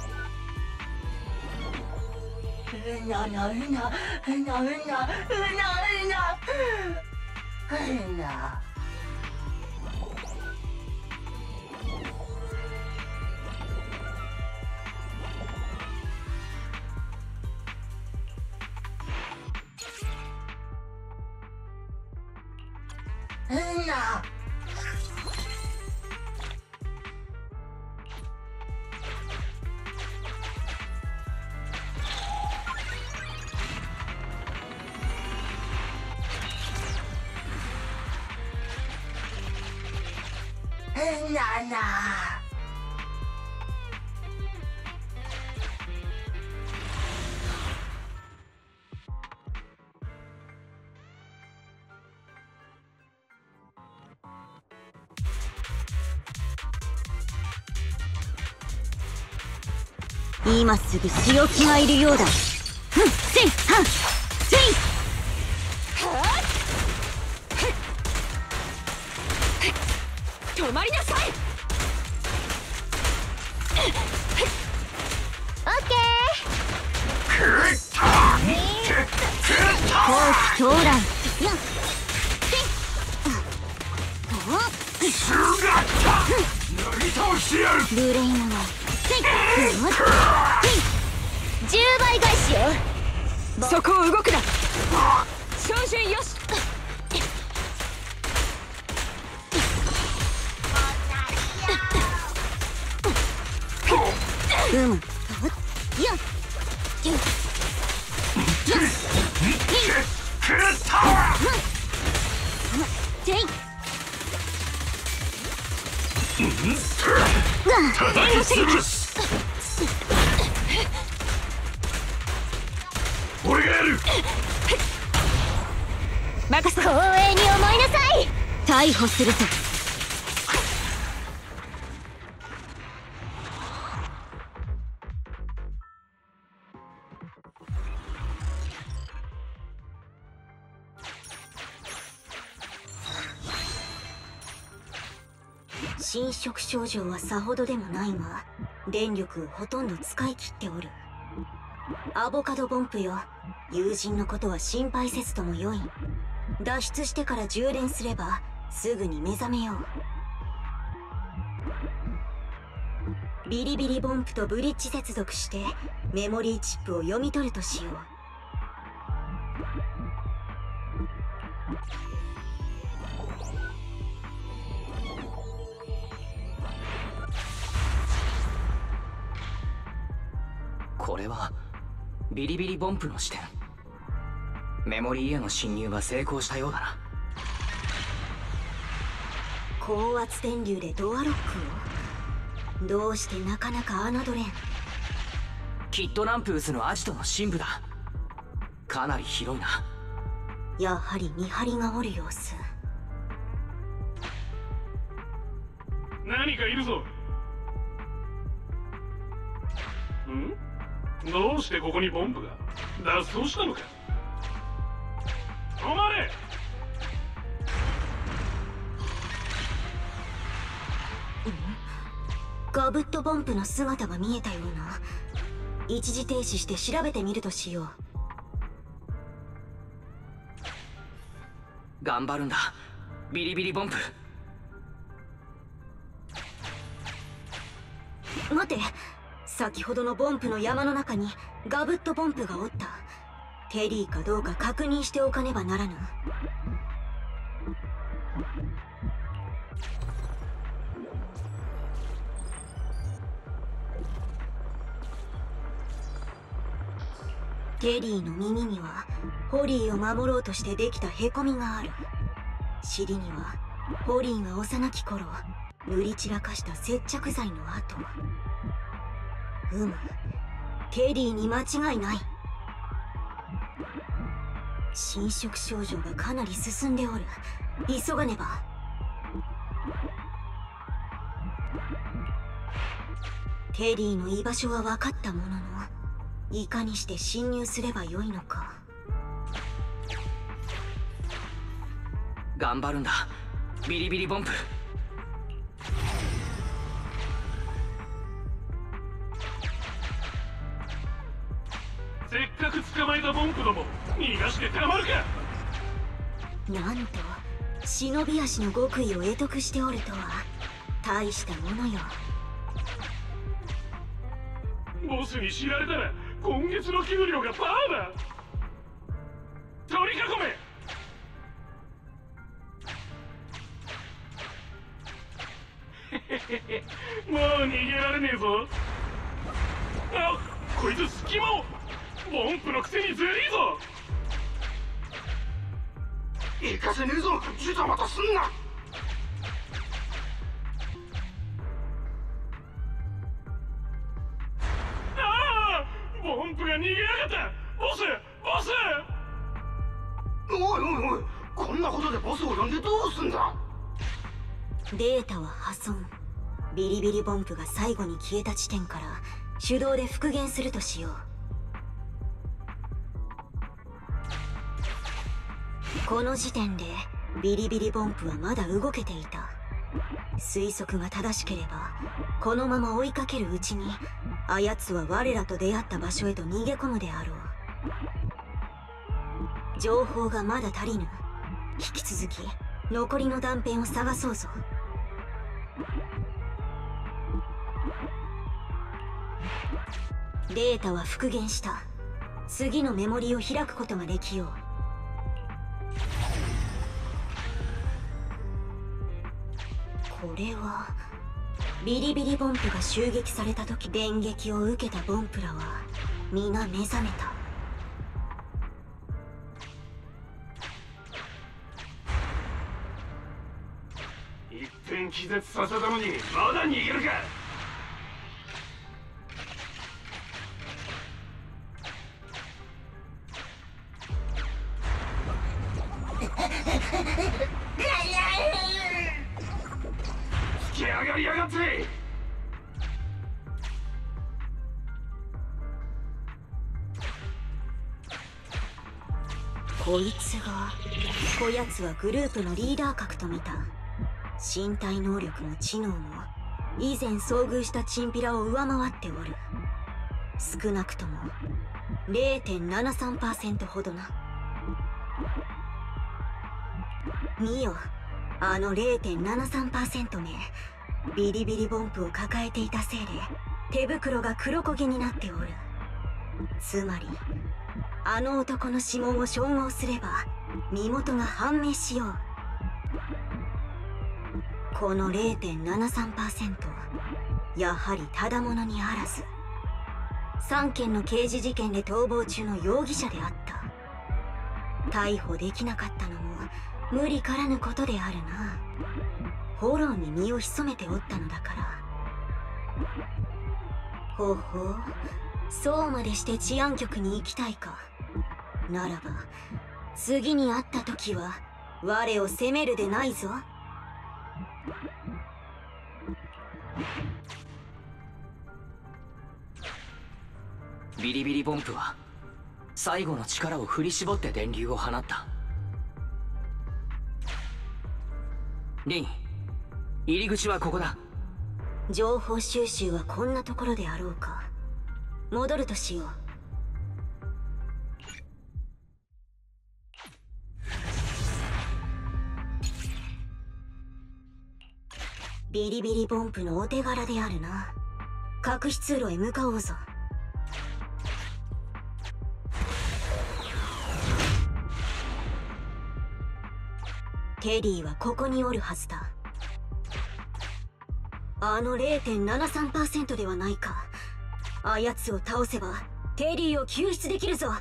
うなうなうなうなうなうなうなうな。うんな。うんなな。 今すぐ仕置きがいるようだ。ふんせいはんせい止まりなさい。 オッケ後期狂乱。やっ無礼ながじゅうばい返しよ。そこを動くな。照準よし。 うむ。やってい俺がやる。 任せ。 光栄に思いなさい。 逮捕するぞ。侵食症状はさほどでもないが電力をほとんど使い切っておる。 アボカドボンプよ、友人のことは心配せずともよい。脱出してから充電すればすぐに目覚めよう。ビリビリボンプとブリッジ接続してメモリーチップを読み取るとしよう。 これはビリビリボンプの視点。メモリーへの侵入は成功したようだな。 高圧電流でドアロックをどうしてなかなか侮れん。 キッドナンプーズのアジトの深部だ。かなり広いな。 やはり見張りがおる様子。 何かいるぞ。ん？どうしてここにボンプが？脱走したのか？止まれ！ ガブットボンプの姿が見えたような。一時停止して調べてみるとしよう。 頑張るんだ、ビリビリボンプ。 待て、先ほどのボンプの山の中にガブットボンプがおった。テリーかどうか確認しておかねばならぬ。テリーの耳にはホリーを守ろうとしてできたへこみがある。尻にはホリーが幼き頃塗り散らかした接着剤の跡。うむ、テリーに間違いない。侵食症状がかなり進んでおる。急がねば。テリーの居場所は分かったものの、いかにして侵入すればよいのか。 頑張るんだ、ビリビリボンプ。 せっかく捕まえたボンプども逃がしてたまるか。 なんと忍び足の極意を得得しておるとは大したものよ。 ボスに知られたら今月の給料がパーだ。取り囲め。もう逃げられねえぞ。あ、こいつ隙間を。ボンプのくせにずるいぞ。行かせねえぞ、ジタバタすんな。ああ、ボンプが逃げやがった。ボスボス。おいおいおい、こんなことでボスを呼んでどうすんだ。 データは破損。ビリビリボンプが最後に消えた地点から手動で復元するとしよう。この時点でビリビリボンプはまだ動けていた。推測が正しければこのまま追いかけるうちにあやつは我らと出会った場所へと逃げ込むであろう。情報がまだ足りぬ。引き続き残りの断片を探そうぞ。データは復元した。次のメモリーを開くことができよう。これはビリビリボンプが襲撃された時電撃を受けたボンプらは皆目覚めた。 一遍気絶させたのにまだ逃げるか。つけ上がりやがって。 こいつがこやつはグループのリーダー格と見た。身体能力も知能も以前遭遇したチンピラを上回っておる。少なくともれいてんななさんパーセント ほどな。見よ、あの れいてんななさんパーセント め、ビリビリボンプを抱えていたせいで手袋が黒焦げになっておる。つまりあの男の指紋を照合すれば身元が判明しよう。この れいてんななさんパーセント やはりただものにあらず、さんけんの刑事事件で逃亡中の容疑者であった。逮捕できなかったのも無理からぬことであるな。フォローに身を潜めておったのだから。ほほう、そうまでして治安局に行きたいか。ならば次に会った時は我を責めるでないぞ。 ビリビリボンプは最後の力を振り絞って電流を放った。リン、入り口はここだ。 情報収集はこんなところであろうか。戻るとしよう。ビリビリボンプのお手柄であるな。隠し通路へ向かおうぞ。テディはここにおるはずだ。あの れいてんななさんパーセント ではないか。あやつを倒せばテディを救出できるぞ。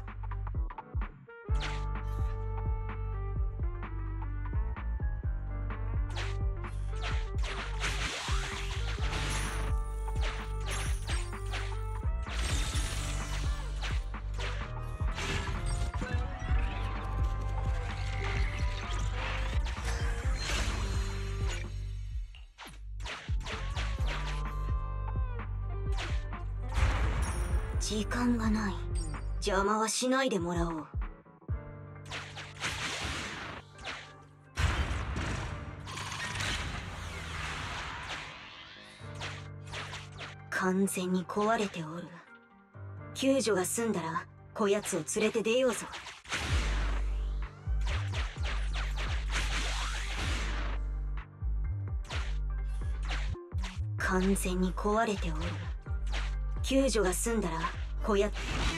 時間がない。邪魔はしないでもらおう。完全に壊れておる。救助が済んだらこやつを連れて出ようぞ。完全に壊れておる。救助が済んだらこや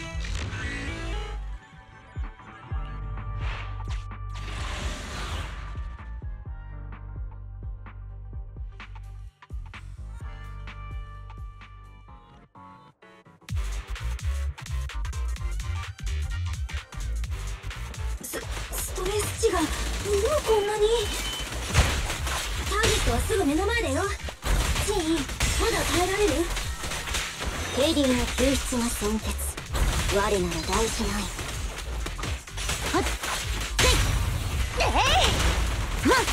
スストレス値がもうこんなに。ターゲットはすぐ目の前だよ。ジーン、まだ耐えられる？テディの救出が先決。我なら大事ない。はっ、せい、えい、はっ、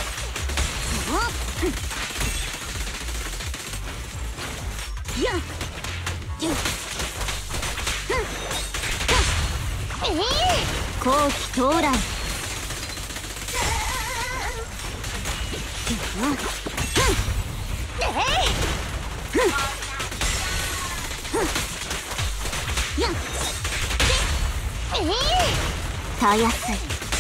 やっ、じゅっ、えい、後期到来。たやすい。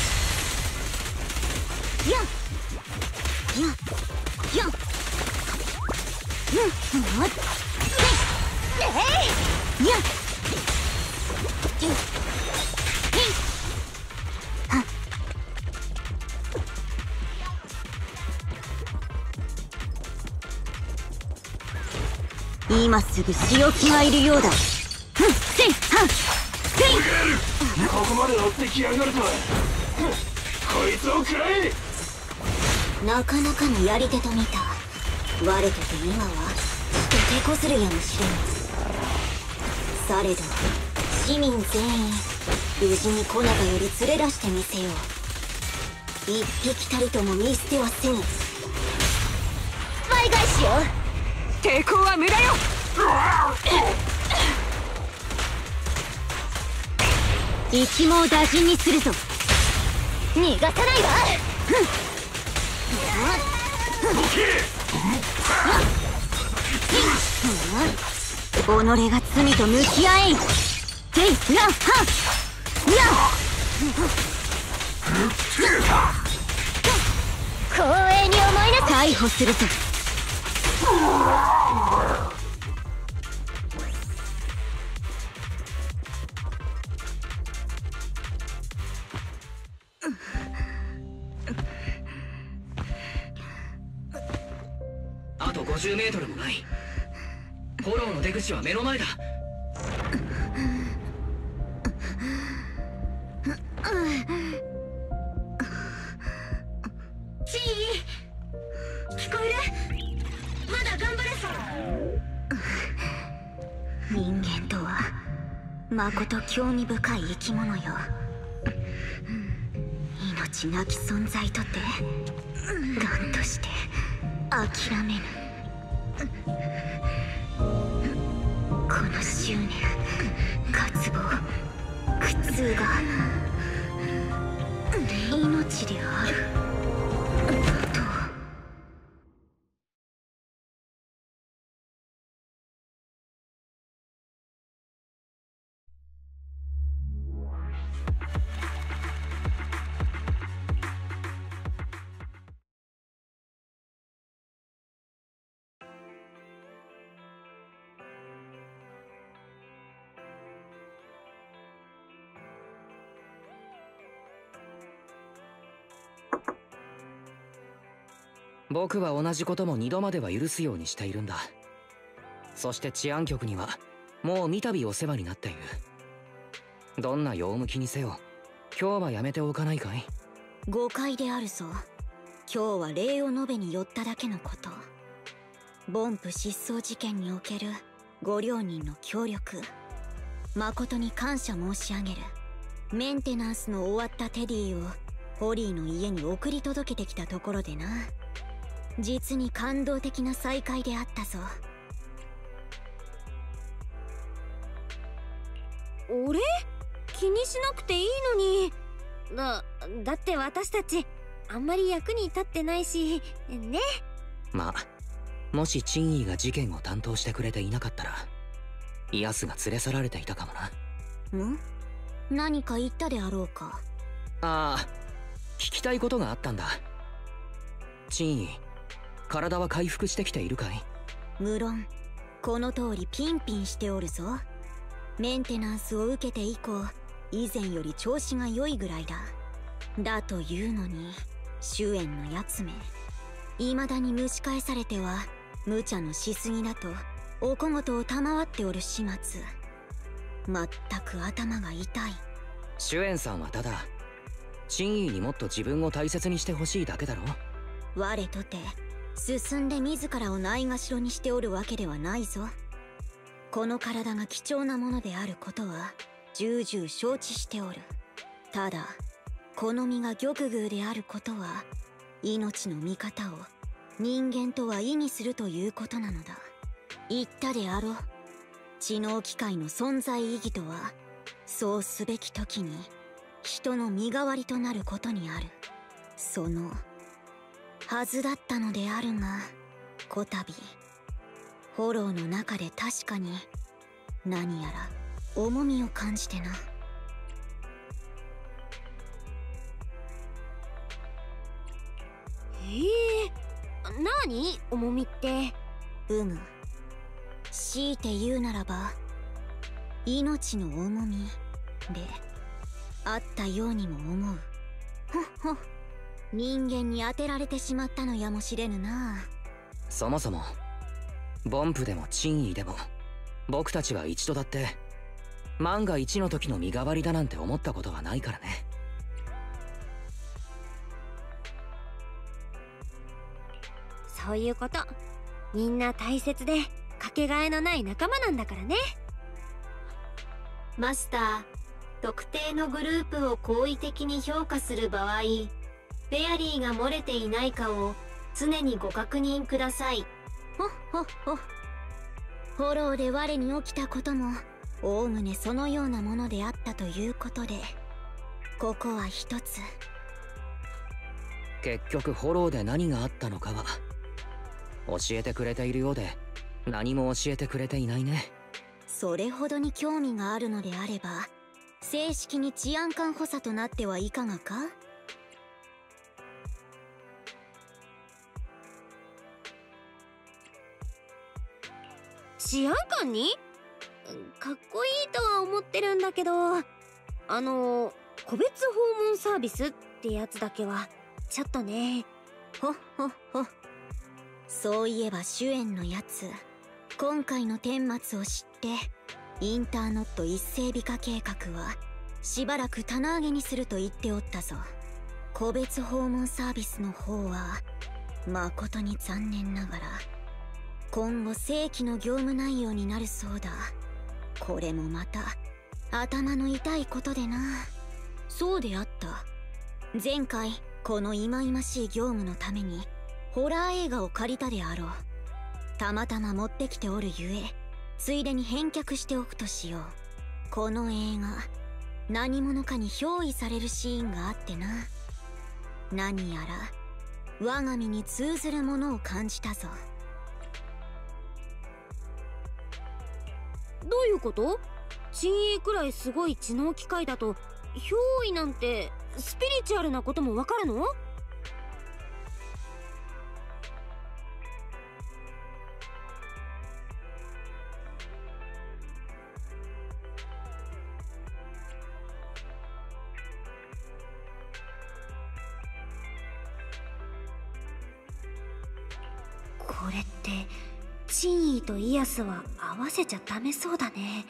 やっやっやっ、うん、もっ、えい、やっ、じゅっ、えい、はっ。今すぐ仕置きがいるようだ。うん、せい、はっ、せい。 ここまで追ってきやがるとは。こいつを食らえ。 なかなかのやり手と見た。我とて今はちと手こずるやもしれぬ。されど市民全員無事に小長より連れ出してみせよう。一匹たりとも見捨てはせぬ。倍返しよ。抵抗は無駄よ。一網打尽にするぞ。逃がさないわ。己が罪と向き合えん。 ゲイランハンヤン光栄に思いなさい。逮捕するぞ。 あとごじゅうメートルもない。フォローの出口は目の前だ。 チー聞こえる？まだ頑張れそう。 人間とはまこと興味深い生き物よ。命なき存在とて何として諦めぬ。この執念、渇望、苦痛が命であると。 僕は同じことも二度までは許すようにしているんだ。そして治安局にはもう三度お世話になっている。どんな用向きにせよ今日はやめておかないかい？ 誤解であるぞ。今日は礼を述べに寄っただけのこと。ボンプ失踪事件におけるご両人の協力誠に感謝申し上げる。メンテナンスの終わったテディをホリーの家に送り届けてきたところでな。実に感動的な再会であったぞ。 俺？気にしなくていいのに。だ、だって私たちあんまり役に立ってないしね。 まあもしチンイーが事件を担当してくれていなかったらイアスが連れ去られていたかもな。 ん？何か言ったであろうか。 ああ、聞きたいことがあったんだ。チンイー、体は回復してきているかい？ 無論この通りピンピンしておるぞ。メンテナンスを受けて以降以前より調子が良いぐらいだ。だというのに朱縁のやつめ未だに蒸し返されては無茶のしすぎだとお小言を賜っておる始末。まったく頭が痛い。 朱縁さんはただチンイーにもっと自分を大切にしてほしいだけだろ。 我とて進んで自らをないがしろにしておるわけではないぞ。この体が貴重なものであることは重々承知しておる。ただこの身が玉偶であることは命の味方を人間とは意にするということなのだ。言ったであろう。知能機械の存在意義とはそうすべき時に人の身代わりとなることにある。そのはずだったのであるが、こたびフォローの中で確かに何やら重みを感じてな。 ええ、何重みって？ うむ、強いて言うならば命の重みであったようにも思う。ほっほっ、人間に当てられてしまったのやもしれぬな。 そもそもボンプでもチンイーでも僕たちは一度だって万が一の時の身代わりだなんて思ったことはないからね。 そういうこと。みんな大切でかけがえのない仲間なんだからね。 マスター、特定のグループを好意的に評価する場合、フェアリーが漏れていないかを常にご確認ください。 ほっほっほ。フォローで我に起きたこともおおむねそのようなものであったということで、ここは一つ。 結局フォローで何があったのかは教えてくれているようで何も教えてくれていないね。 それほどに興味があるのであれば正式に治安官補佐となってはいかがか。 治安官にかっこいいとは思ってるんだけど、あの個別訪問サービスってやつだけはちょっとね。 ほっほっほ。そういえば主演のやつ、今回の顛末を知ってインターノット一斉美化計画はしばらく棚上げにすると言っておったぞ。個別訪問サービスの方は誠に残念ながら今後正規の業務内容になるそうだ。これもまた頭の痛いことでな。そうであった。前回この忌々しい業務のためにホラー映画を借りたであろう。たまたま持ってきておるゆえついでに返却しておくとしよう。この映画何者かに憑依されるシーンがあってな。何やら我が身に通ずるものを感じたぞ。 どういうこと？珍鋭くらいすごい知能機械だと憑依なんてスピリチュアルなこともわかるの？これってチンイーとイアスは合わせちゃダメそうだね。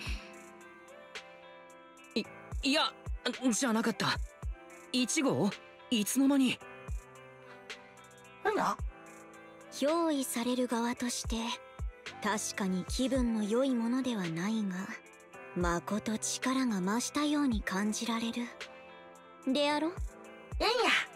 いいやじゃなかった。一号いつの間に。 なんだ？憑依される側として確かに気分の良いものではないが、まこと力が増したように感じられるであろ。 いやいや